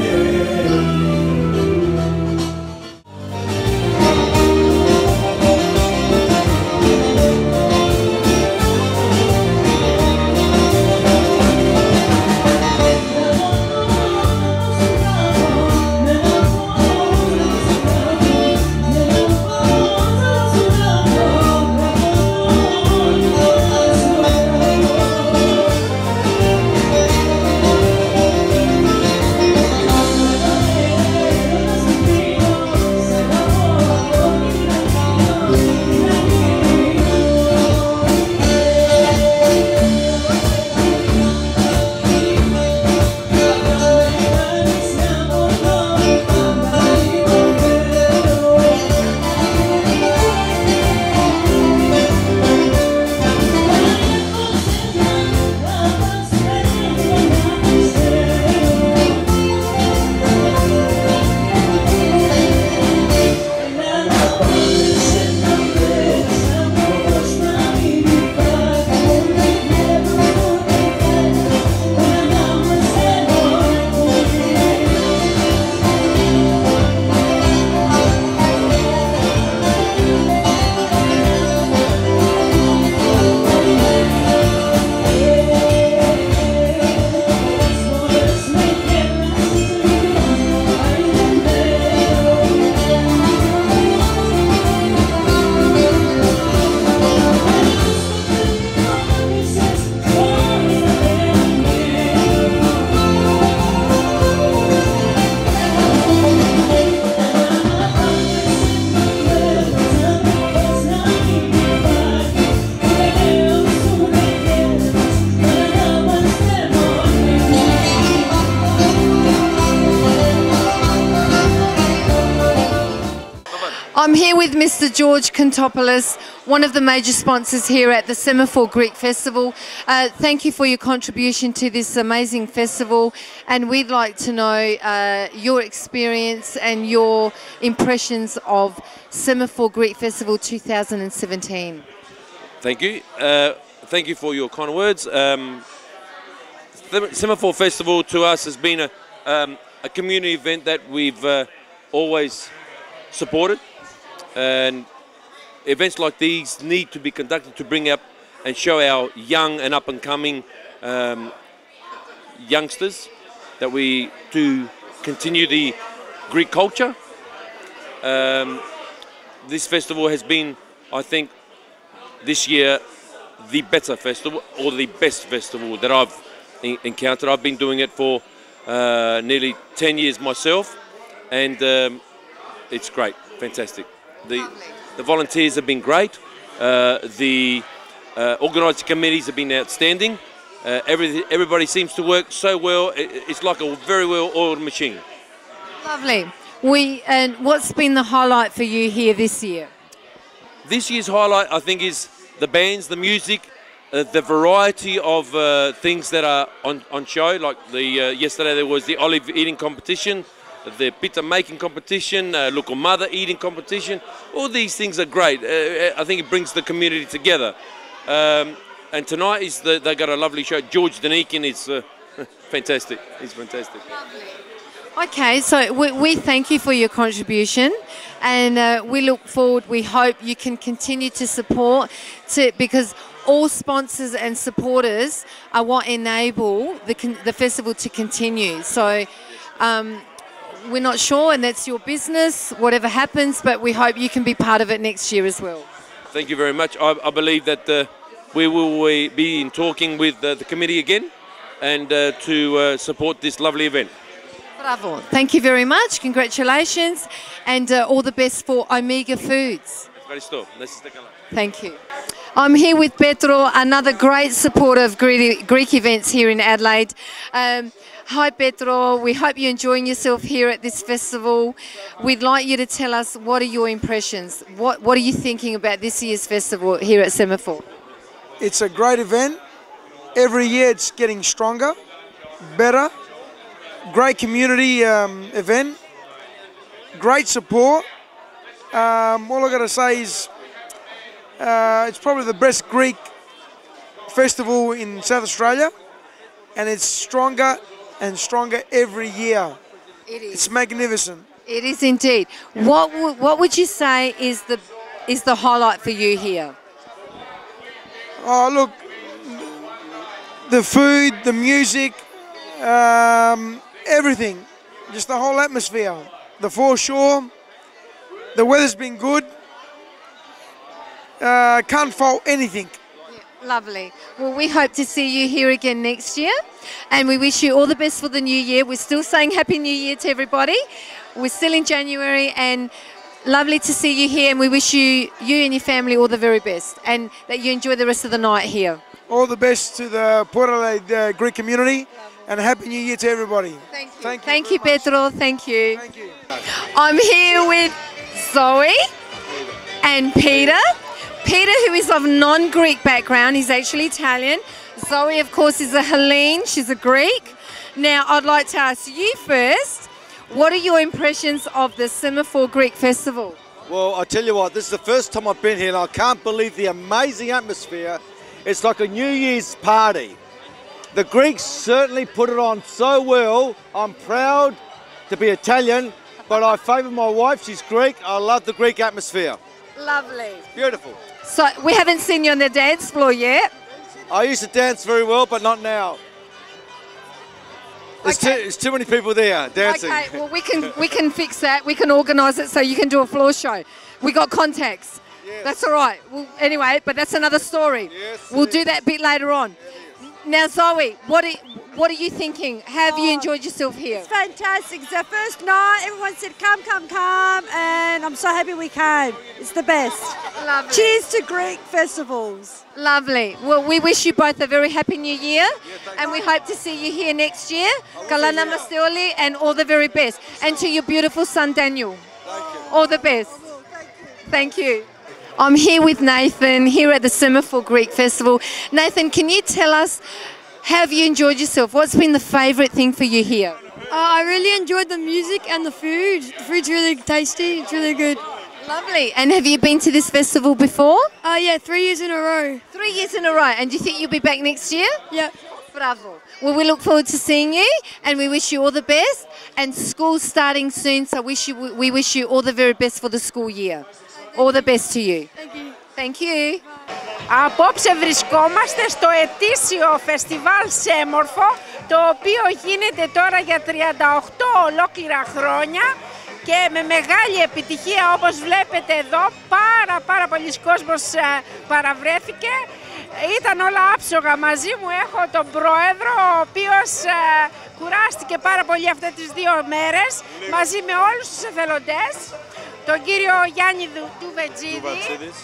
I'm here with Mister George Kontopoulos, one of the major sponsors here at the Semaphore Greek Festival. Uh, thank you for your contribution to this amazing festival, and we'd like to know uh, your experience and your impressions of Semaphore Greek Festival two thousand seventeen. Thank you. Uh, thank you for your kind words. Um, the Semaphore Festival to us has been a, um, a community event that we've uh, always supported. And events like these need to be conducted to bring up and show our young and up-and-coming um, youngsters that we to continue the Greek culture. Um, this festival has been, I think, this year the better festival or the best festival that I've en encountered. I've been doing it for uh, nearly ten years myself, and um, it's great, fantastic. The, the volunteers have been great. Uh, the uh, organising committees have been outstanding. Uh, every, everybody seems to work so well. It, it's like a very well-oiled machine. Lovely. We, and what's been the highlight for you here this year? This year's highlight, I think, is the bands, the music, uh, the variety of uh, things that are on, on show. Like the uh, yesterday there was the olive eating competition, the pita making competition, uh, lukumada eating competition. All these things are great. Uh, I think it brings the community together. Um, and tonight is the, they got a lovely show. George Danikin is uh, fantastic. He's fantastic. Okay, so we, we thank you for your contribution, and uh, we look forward. We hope you can continue to support, to, because all sponsors and supporters are what enable the, the festival to continue. So. Um, We're not sure, and that's your business, whatever happens, but we hope you can be part of it next year as well. Thank you very much. I, I believe that uh, we will uh, be in talking with uh, the committee again and uh, to uh, support this lovely event. Bravo. Thank you very much. Congratulations. And uh, all the best for Omega Foods. Thank you. I'm here with Petro, another great supporter of Greek events here in Adelaide. Um, hi Petro, we hope you're enjoying yourself here at this festival. We'd like you to tell us, what are your impressions? What, what are you thinking about this year's festival here at Semaphore? It's a great event. Every year it's getting stronger, better. Great community um, event. Great support. Um, all I got to say is uh, it's probably the best Greek festival in South Australia, and it's stronger and stronger every year. It is. It's magnificent. It is indeed. What w what would you say is the is the highlight for you here? Oh look, the food, the music, um, everything, just the whole atmosphere. The foreshore, the weather's been good. Uh, can't fault anything. Yeah, lovely. Well, we hope to see you here again next year, and we wish you all the best for the new year. We're still saying Happy New Year to everybody. We're still in January, and lovely to see you here, and we wish you, you and your family all the very best, and that you enjoy the rest of the night here. All the best to the Port Adelaide uh, Greek community, and Happy New Year to everybody. Thank you. Thank you, Thank you Petro. Thank you. Thank you. I'm here with Zoe and Peter. Peter, who is of non-Greek background, he's actually Italian. Zoe, of course, is a Hellene. She's a Greek. Now, I'd like to ask you first, what are your impressions of the Semaphore Greek Festival? Well, I tell you what, this is the first time I've been here, and I can't believe the amazing atmosphere. It's like a New Year's party. The Greeks certainly put it on so well. I'm proud to be Italian, but I favour my wife. She's Greek. I love the Greek atmosphere. Lovely. Beautiful. So we haven't seen you on the dance floor yet. I used to dance very well, but not now. There's, okay. too, there's too many people there dancing. Okay, well we can we can fix that. We can organise it so you can do a floor show. We got contacts. Yes. That's all right. Well, anyway, but that's another story. Yes, we'll yes. do that a bit later on. Now, Zoe, what are, what are you thinking? Have oh, you enjoyed yourself here? It's fantastic. It's our first night. Everyone said, come, come, come. And I'm so happy we came. It's the best. Lovely. Cheers to Greek festivals. Lovely. Well, we wish you both a very happy new year. Yeah, and we hope to see you here next year. Kala na maste όλοι, and all the very best. And to your beautiful son, Daniel. Thank you. All the best. Thank you. I'm here with Nathan, here at the Semaphore Greek Festival. Nathan, can you tell us, have you enjoyed yourself? What's been the favourite thing for you here? Uh, I really enjoyed the music and the food. The food's really tasty, it's really good. Lovely. And have you been to this festival before? Uh, yeah, three years in a row. Three years in a row. And do you think you'll be back next year? Yeah. Bravo. Well, we look forward to seeing you, and we wish you all the best. And school's starting soon, so wish you, we wish you all the very best for the school year. All the best to you. Thank you. Thank you. Απόψε βρισκόμαστε στο ετήσιο φεστιβάλ Σέμορφο, το οποίο γίνεται τώρα για τριάντα οκτώ ολόκληρα χρόνια και με μεγάλη επιτυχία, όπως βλέπετε εδώ, πάρα πάρα πολλοί κόσμος παραβρέθηκε. Ήταν όλα άψογα. Μαζί μου έχω τον πρόεδρο, ο οποίος κουράστηκε πάρα πολύ αυτές τις δύο μέρες, μαζί με όλους τους εθελοντές, τον κύριο Γιάννη Τουβετζίδη.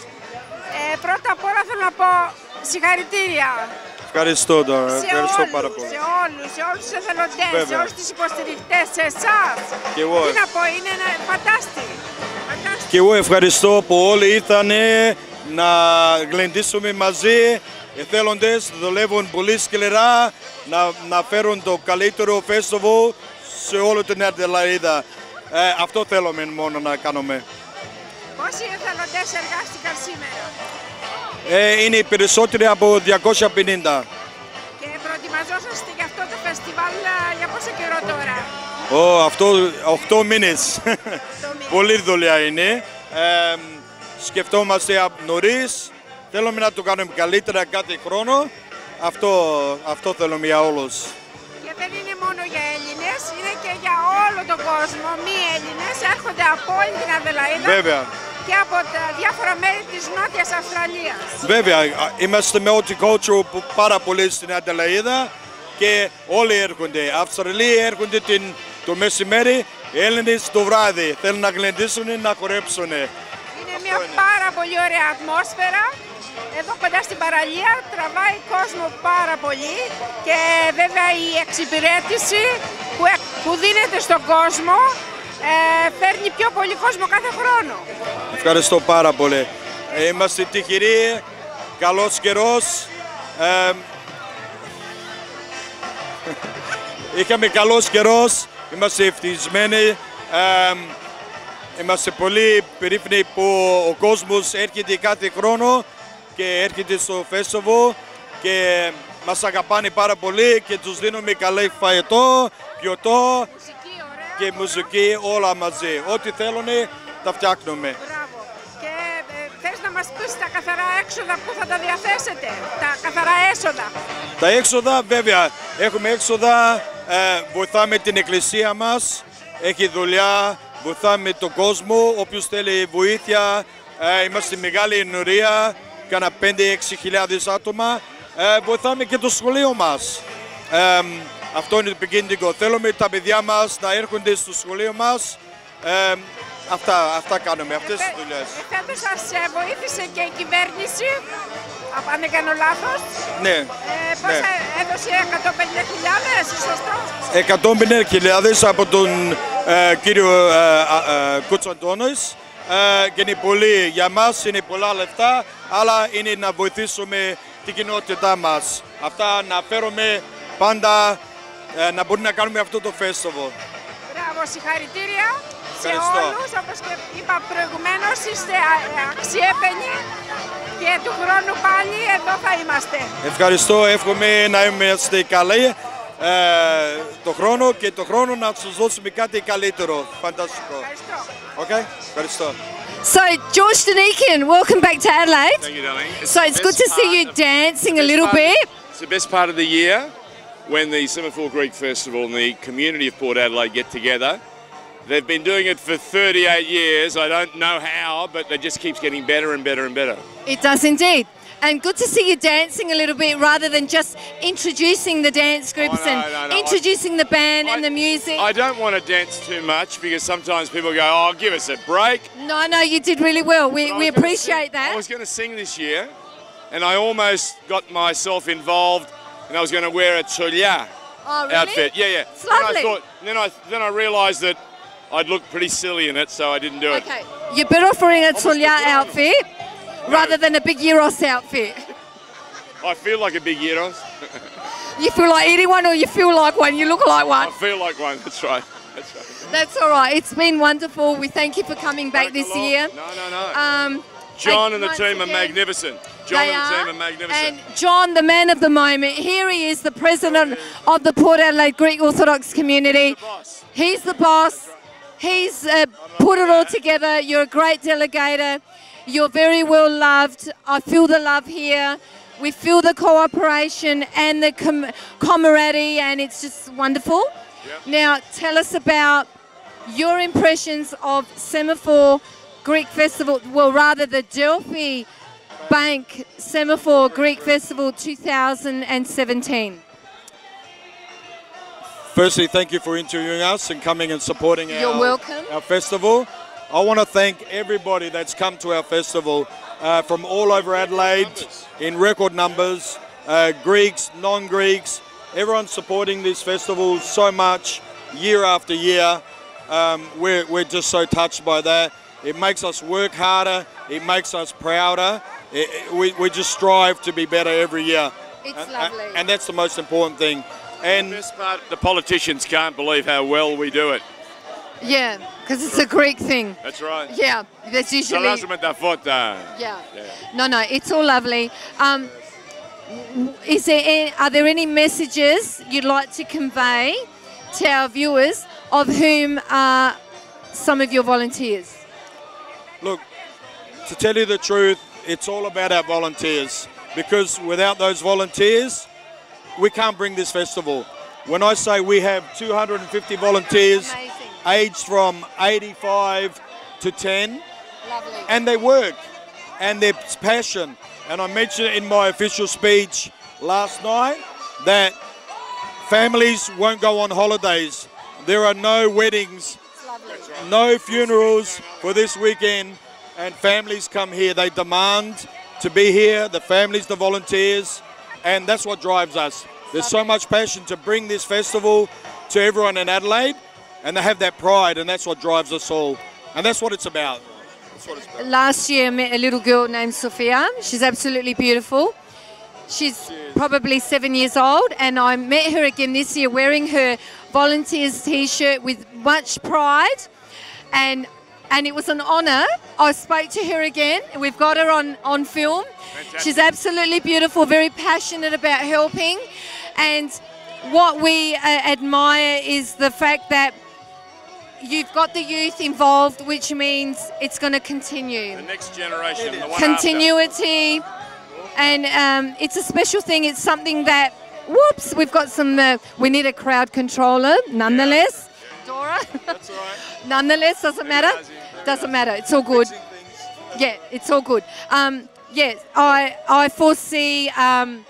Ε, πρώτα απ' όλα θέλω να πω συγχαρητήρια. Ευχαριστώ τώρα, σε ευχαριστώ όλους, πάρα πολύ. Σε όλους, σε όλους τους εθελοντές, Βέβαια. σε όλους τους υποστηρικτές, σε εσάς. Και εγώ. Τι να πω, είναι ένα φαντάστη. Και εγώ ευχαριστώ που όλοι ήρθανε να γλεντήσουμε μαζί. Εθελοντές δουλεύουν πολύ σκληρά να, να φέρουν το καλύτερο festival σε όλη την Αδελαίδα. Ε, αυτό θέλουμε μόνο να κάνουμε. Πόσοι εθελοντές εργάστηκαν σήμερα? Ε, είναι περισσότεροι από διακόσια πενήντα. Και προετοιμαζόσαστε για αυτό το φεστιβάλ για πόσο καιρό τώρα? Ω, αυτό οκτώ μήνες. Πολύ δουλειά είναι. Ε, σκεφτόμαστε από νωρίς. Θέλουμε να το κάνουμε καλύτερα κάθε χρόνο. Αυτό, αυτό θέλουμε για όλους. Και δεν είναι μόνο για Έλληνες, είναι και για όλο τον κόσμο. Μη Έλληνες έρχονται από όλη την Αδελαίδα. Βέβαια. και από τα διάφορα μέρη της Νότιας Αυστραλίας. Βέβαια, είμαστε multicultural πάρα πολύ στην Αντελαΐδα και όλοι έρχονται. Αυστραλοί έρχονται την, το μεσημέρι, Έλληνες το βράδυ. Θέλουν να γλεντήσουν, να χορέψουν. Είναι μια πάρα πολύ ωραία ατμόσφαιρα. Εδώ κοντά στην παραλία τραβάει κόσμο πάρα πολύ και βέβαια η εξυπηρέτηση που, που δίνεται στον κόσμο ε, φέρνει πιο πολύ κόσμο κάθε χρόνο. Ευχαριστώ πάρα πολύ. Ε, είμαστε τυχεροί, καλός καιρός. Ε, είχαμε καλός καιρός, είμαστε ευτυχισμένοι. Ε, είμαστε πολύ περήφανοι που ο κόσμος έρχεται κάθε χρόνο και έρχεται στο festival και μας αγαπάνε πάρα πολύ και τους δίνουμε καλή φαγητό, πιωτό και μουσική όλα μαζί. Ό,τι θέλουν τα φτιάχνουμε. Μπράβο. Και ε, θες να μας πεις τα καθαρά έξοδα που θα τα διαθέσετε, τα καθαρά έσοδα. Τα έξοδα βέβαια, έχουμε έξοδα, ε, βοηθάμε την εκκλησία μας, έχει δουλειά, βοηθάμε τον κόσμο, όποιος θέλει βοήθεια, ε, είμαστε μεγάλη ενορία. Κάνα πέντε έξι χιλιάδες άτομα, ε, βοηθάμε και το σχολείο μας. Ε, αυτό είναι το επικίνδυνο. Θέλουμε τα παιδιά μας να έρχονται στο σχολείο μας. Ε, αυτά, αυτά κάνουμε, αυτές τις δουλειές. Φέτος σας βοήθησε και η κυβέρνηση, αν δεν κάνω λάθος. Ναι. Ε, πόσα ναι. έδωσε, εκατόν πενήντα χιλιάδες, σωστό. εκατόν πενήντα χιλιάδες από τον ε, κύριο ε, ε, Κουτσαντώνης. Uh, και είναι πολύ για μας, είναι πολλά λεφτά, αλλά είναι να βοηθήσουμε την κοινότητά μας. Αυτά να φέρουμε πάντα, uh, να μπορούμε να κάνουμε αυτό το festival. Μπράβο, συγχαρητήρια σε Ευχαριστώ. όλους. Όπως και είπα προηγουμένως, είστε αξιέπαινοι και του χρόνου πάλι εδώ θα είμαστε. Ευχαριστώ, εύχομαι να είμαστε καλοί uh, το χρόνο και το χρόνο να σας δώσουμε κάτι καλύτερο. Φανταστικό. Ευχαριστώ. Okay, ευχαριστώ. So, George Danikian, welcome back to Adelaide. Thank you, darling. So it's good to see you dancing a little bit. It's the best part of the year when the Semaphore Greek Festival and the community of Port Adelaide get together. They've been doing it for thirty-eight years. I don't know how, but it just keeps getting better and better and better. It does indeed. And good to see you dancing a little bit rather than just introducing the dance groups Oh, no, and no, no. introducing the band and the music. I don't want to dance too much because sometimes people go, oh, give us a break. No, no, you did really well. We, But I we was gonna appreciate sing- that. I was going to sing this year and I almost got myself involved and I was going to wear a tsulia Oh, really? outfit. Yeah, yeah. It's Then I lovely. thought, then I, then I realised that I'd look pretty silly in it, so I didn't do it. Okay, you're better off wearing a Tsulia outfit rather than a big Euros outfit. I feel like a big Euros. You feel like eating one or you feel like one? You look like one. I feel like one, that's right. That's right. That's all right. It's been wonderful. We thank you for coming back this year. No, no, no. Um, John and and the once team are again, magnificent. John they and the team are. are magnificent. And John, the man of the moment, here he is, the president of the Port Adelaide Greek Orthodox community. He's the boss. He's uh, put it all together. You're a great delegator. You're very well loved. I feel the love here. We feel the cooperation and the com- camaraderie, and it's just wonderful. Now, tell us about your impressions of Semaphore Greek Festival, well, rather the Delphi Bank Semaphore Greek Festival two thousand seventeen. Firstly, thank you for interviewing us and coming and supporting You're our, welcome. our festival. I want to thank everybody that's come to our festival uh, from all over Adelaide in record numbers, uh, Greeks, non-Greeks, everyone's supporting this festival so much year after year. Um, we're, we're just so touched by that. It makes us work harder, it makes us prouder. It, it- we, we just strive to be better every year. It's And- lovely. And that's the most important thing. And the best part, the politicians can't believe how well we do it. Yeah, because it's a Greek thing. That's right. Yeah, that's usually. Salazar da fota. Yeah. No, no, it's all lovely. Um, is there any, are there any messages you'd like to convey to our viewers, of whom are some of your volunteers? Look, to tell you the truth, it's all about our volunteers, because without those volunteers, we can't bring this festival. When I say we have two hundred fifty volunteers, aged from eighty-five to ten, Lovely. And they work, and their passion. And I mentioned in my official speech last night that families won't go on holidays. There are no weddings, no funerals for this weekend, and families come here. They demand to be here, the families, the volunteers, and that's what drives us. There's so much passion to bring this festival to everyone in Adelaide, and they have that pride, and that's what drives us all. And that's what it's about. That's what it's about. Last year I met a little girl named Sophia. She's absolutely beautiful. She's probably seven years old, and I met her again this year wearing her volunteers t-shirt with much pride, and and it was an honour. I spoke to her again. We've got her on, on film. Fantastic. She's absolutely beautiful, very passionate about helping, and what we uh, admire is the fact that you've got the youth involved, which means it's going to continue. The next generation, the one Continuity. After. And um, it's a special thing. It's something that, whoops, we've got some, uh, we need a crowd controller, nonetheless. Dora? That's all right. Nonetheless, doesn't matter? Doesn't matter. It's all good. Yeah, it's all good. Um, yes, I, I foresee um,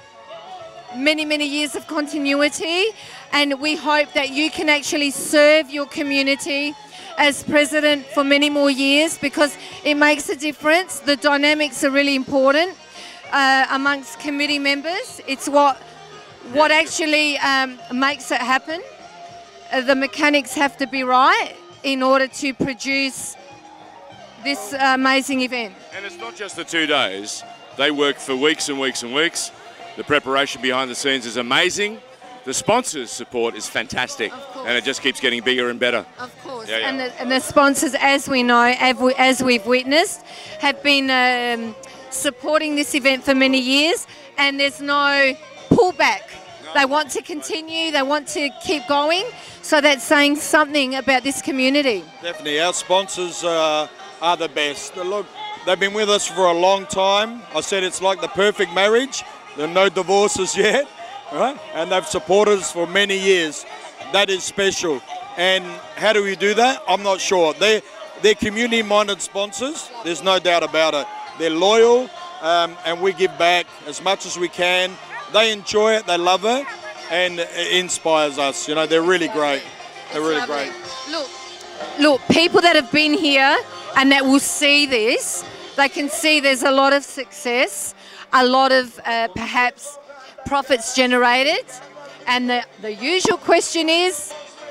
many, many years of continuity, and we hope that you can actually serve your community as president for many more years, because it makes a difference. The dynamics are really important. Uh, amongst committee members, it's what what actually um, makes it happen. Uh, the mechanics have to be right in order to produce this uh, amazing event. And it's not just the two days. They work for weeks and weeks and weeks. The preparation behind the scenes is amazing. The sponsors' support is fantastic, and it just keeps getting bigger and better. Of course, yeah, yeah. And, the, and the sponsors, as we know, as we've witnessed, have been um, supporting this event for many years, and there's no pullback. No. They want to continue, they want to keep going, so that's saying something about this community. Definitely, our sponsors uh, are the best. Look, they've been with us for a long time. I said it's like the perfect marriage. There are no divorces yet, right? And they've supported us for many years. That is special. And how do we do that? I'm not sure. They're, they're community-minded sponsors. There's no doubt about it. They're loyal, um, and we give back as much as we can. They enjoy it, they love it, and it inspires us. You know, they're really great. They're really lovely. great. Look, look, people that have been here and that will see this, they can see there's a lot of success, a lot of uh, perhaps profits generated, and the, the usual question is?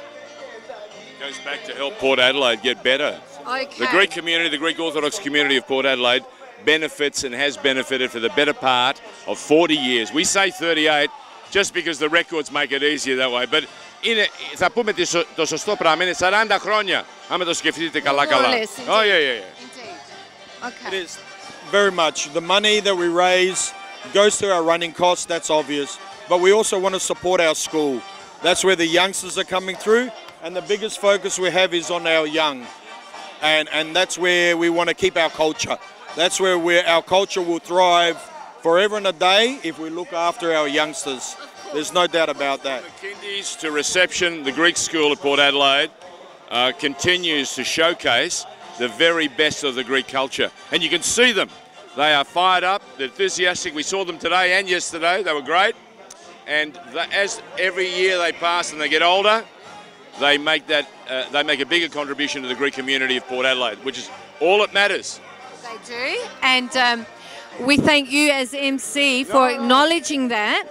Goes back to help Port Adelaide get better. Okay. The Greek community, the Greek Orthodox community of Port Adelaide benefits and has benefited for the better part of forty years. We say thirty-eight just because the records make it easier that way. But είναι, θα πούμε το σωστό πράγμα, είναι σαράντα χρόνια, άμα το σκεφτείτε καλά-καλά. Oh, yeah, yeah, yeah. Okay. It is very much. The money that we raise goes to our running costs, that's obvious. But we also want to support our school. That's where the youngsters are coming through, and the biggest focus we have is on our young. And, and that's where we want to keep our culture. That's where we're, our culture will thrive forever and a day if we look after our youngsters. There's no doubt about that. From the kindies to reception, the Greek school at Port Adelaide uh, continues to showcase the very best of the Greek culture. And you can see them. They are fired up, they're enthusiastic. We saw them today and yesterday. They were great. And the, as every year they pass and they get older, they make that uh, they make a bigger contribution to the Greek community of Port Adelaide, which is all that matters. They do, and um, we thank you as M C for acknowledging that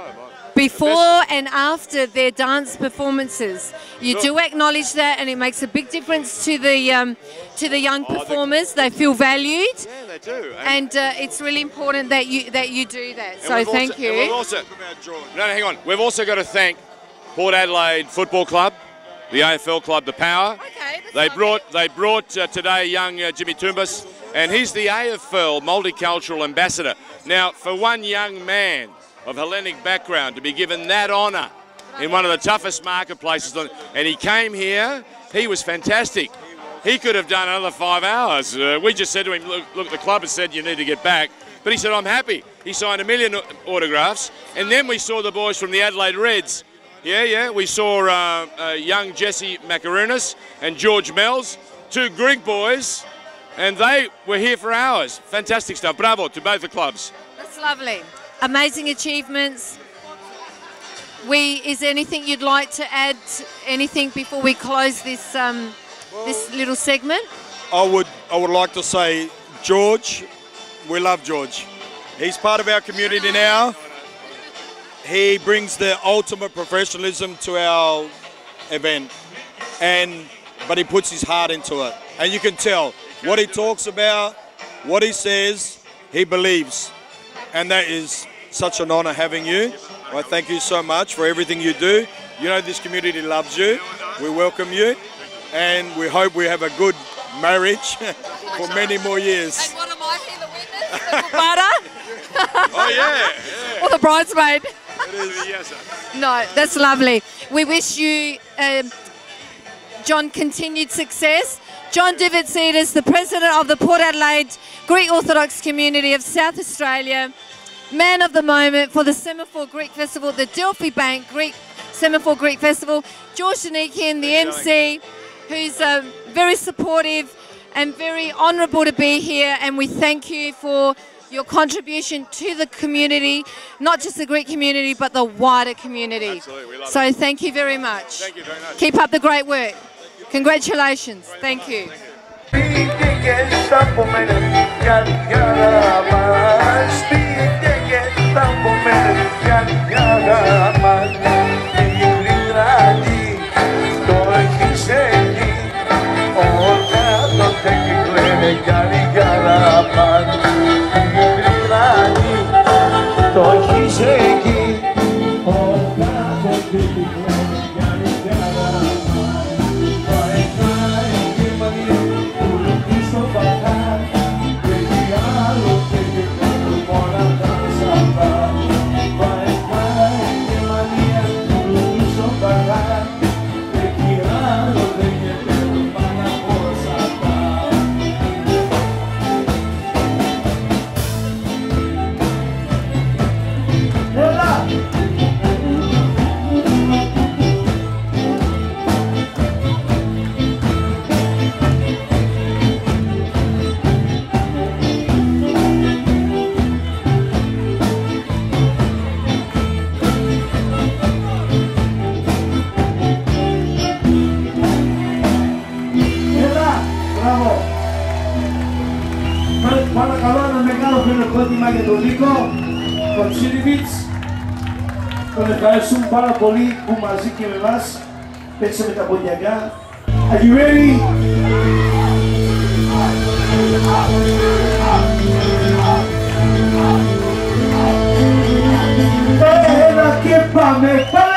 before and after their dance performances. You Sure. do acknowledge that, and it makes a big difference to the um, to the young performers. They feel valued, Yeah, they do. and uh, it's really important that you that you do that. And So we've thank also, you. and we've also, no, no, hang on. We've also got to thank Port Adelaide Football Club, the A F L club, the Power. Okay, they brought they brought uh, today young uh, Jimmy Tumbas, and he's the A F L multicultural ambassador. Now, for one young man of Hellenic background to be given that honour in one of the toughest marketplaces, and he came here, he was fantastic. He could have done another five hours. Uh, we just said to him, look, look, the club has said you need to get back. But he said, I'm happy. He signed a million autographs. And then we saw the boys from the Adelaide Reds. Yeah, yeah. We saw uh, uh, young Jesse Macarunas and George Mells, two Greek boys and they were here for hours. Fantastic stuff. Bravo to both the clubs. That's lovely. Amazing achievements. We, is there anything you'd like to add? Anything before we close this um, this little segment? I would I would like to say, George, we love George. He's part of our community now. He brings the ultimate professionalism to our event, and but he puts his heart into it, and you can tell what he talks about, what he says, he believes, and that is such an honour having you. I thank you so much for everything you do. You know this community loves you. We welcome you, and we hope we have a good marriage for many more years. And what am I here, the witness? The butter? Oh yeah, Or the bridesmaid? It is, yes, sir. No, that's lovely. We wish you, um, John, continued success. John Divitsides, the President of the Port Adelaide Greek Orthodox Community of South Australia, man of the moment for the Semaphore Greek Festival, the Delphi Bank Greek Semaphore Greek Festival. George Danikian, the M C, who's um, very supportive and very honourable to be here, and we thank you for your contribution to the community, not just the Greek community, but the wider community. Absolutely, we love so it. thank you very much. Thank you very much. Keep up the great work. Congratulations. Thank you. Παρακαλώ ένα μεγάλο χειροκρότημα για τον Νίκο Κοτσίνιβιτς. Τον ευχαριστούμε πάρα πολύ που μαζί και με εμάς παίξαμε τα ποντιακά. Are you ready? Έλα και πάμε, πάμε!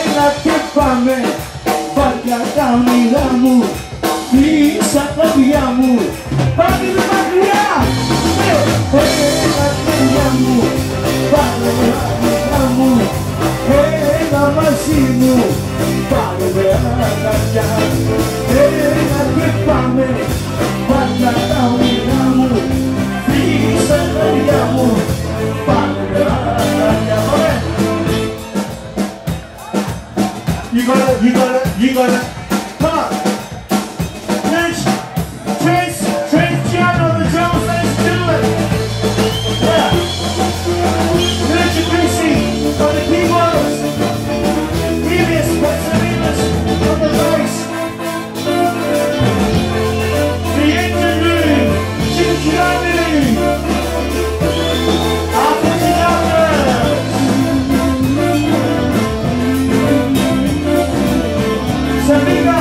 Έλα και πάμε, βάρκα τα όνειρά μου, πίσω απ' τα πια μου, πάμε με μακριά. Έλα παιδιά μου, πάρε με όνειρά μου, έλα μαζί μου, πάρε με αγκαλιά. Έλα και πάμε, βάρκα τα όνειρά μου, πίσω απ' τα πια μου, πάρε με αγκαλιά. You got it, you got it, you got it. Come on. Trace, Trace, Trace John on the drums, let's do it. Yeah. Richard Greasy on the keyboards. Evius, Petzerinas on the bass. The engine room, Jim Gianni. I'll put it out there. Σαβίνα!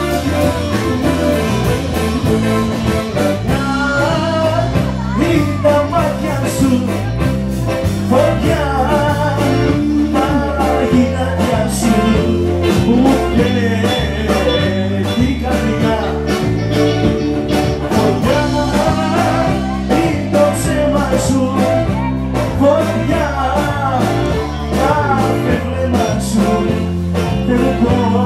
Είναι τα μάτια σου φωτιά, μαγινάκια σου μου καίει την καρδιά. Φωτιά είναι το ψέμα σου, φωτιά κάθε βλέμμα σου δεν μπορώ.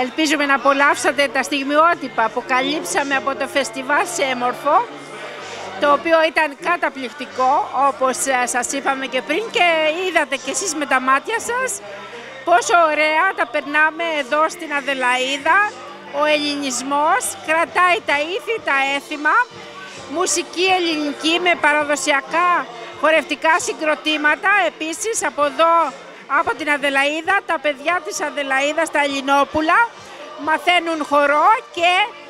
Ελπίζουμε να απολαύσατε τα στιγμιότυπα που καλύψαμε από το φεστιβάλ Σέμορφο, το οποίο ήταν καταπληκτικό, όπως σας είπαμε και πριν, και είδατε κι εσείς με τα μάτια σας πόσο ωραία τα περνάμε εδώ στην Αδελαΐδα. Ο ελληνισμός κρατάει τα ήθη, τα έθιμα, μουσική ελληνική με παραδοσιακά χορευτικά συγκροτήματα. Επίσης από εδώ, από την Αδελαΐδα, τα παιδιά της Αδελαΐδας, τα Ελληνόπουλα, μαθαίνουν χορό και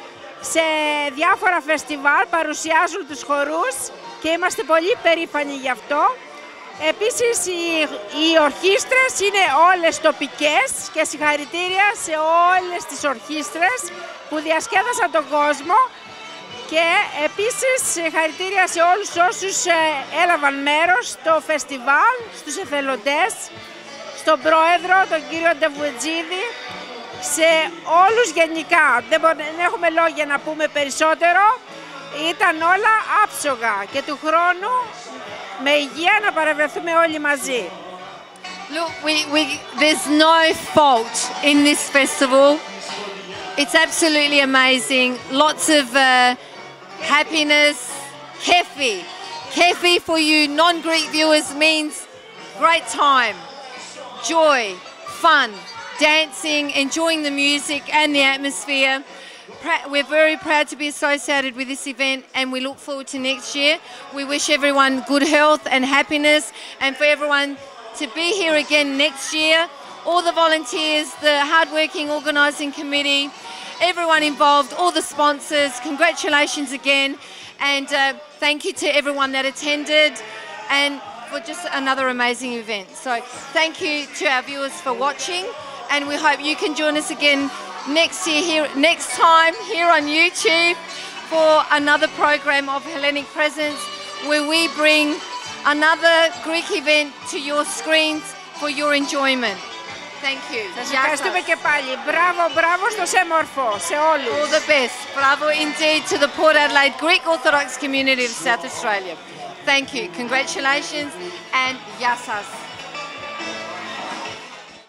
σε διάφορα φεστιβάλ παρουσιάζουν τους χορούς και είμαστε πολύ περήφανοι γι' αυτό. Επίσης οι, οι ορχήστρες είναι όλες τοπικές και συγχαρητήρια σε όλες τις ορχήστρες που διασκέδασαν τον κόσμο, και επίσης συγχαρητήρια σε όλους όσους έλαβαν μέρος στο φεστιβάλ, στους εθελοντές, στον πρόεδρο, τον κύριο Ντεβουετζίδη, σε όλους γενικά. Δεν, μπο, δεν έχουμε λόγια να πούμε περισσότερο. Ήταν όλα άψογα και του χρόνου με υγεία να παρευρεθούμε όλοι μαζί. Look, we, we, there's no fault in this festival. It's absolutely amazing. Lots of uh, happiness. Kefi. Kefi for you non-Greek viewers means great time, joy, fun, dancing, enjoying the music and the atmosphere. We're very proud to be associated with this event, and we look forward to next year. We wish everyone good health and happiness, and for everyone to be here again next year. All the volunteers, the hard-working organising committee, everyone involved, all the sponsors, congratulations again, and uh, thank you to everyone that attended and for just another amazing event. So thank you to our viewers for watching, and we hope you can join us again next year, here, next time here on YouTube for another program of Hellenic Presence, where we bring another Greek event to your screens for your enjoyment. Thank you. Σας ευχαριστούμε και πάλι. Μπράβο, μπράβο στο Σέμορφο, σε όλους. All the best. Bravo indeed to the Port Adelaide Greek Orthodox community of South Australia. Thank you. Congratulations and yasas.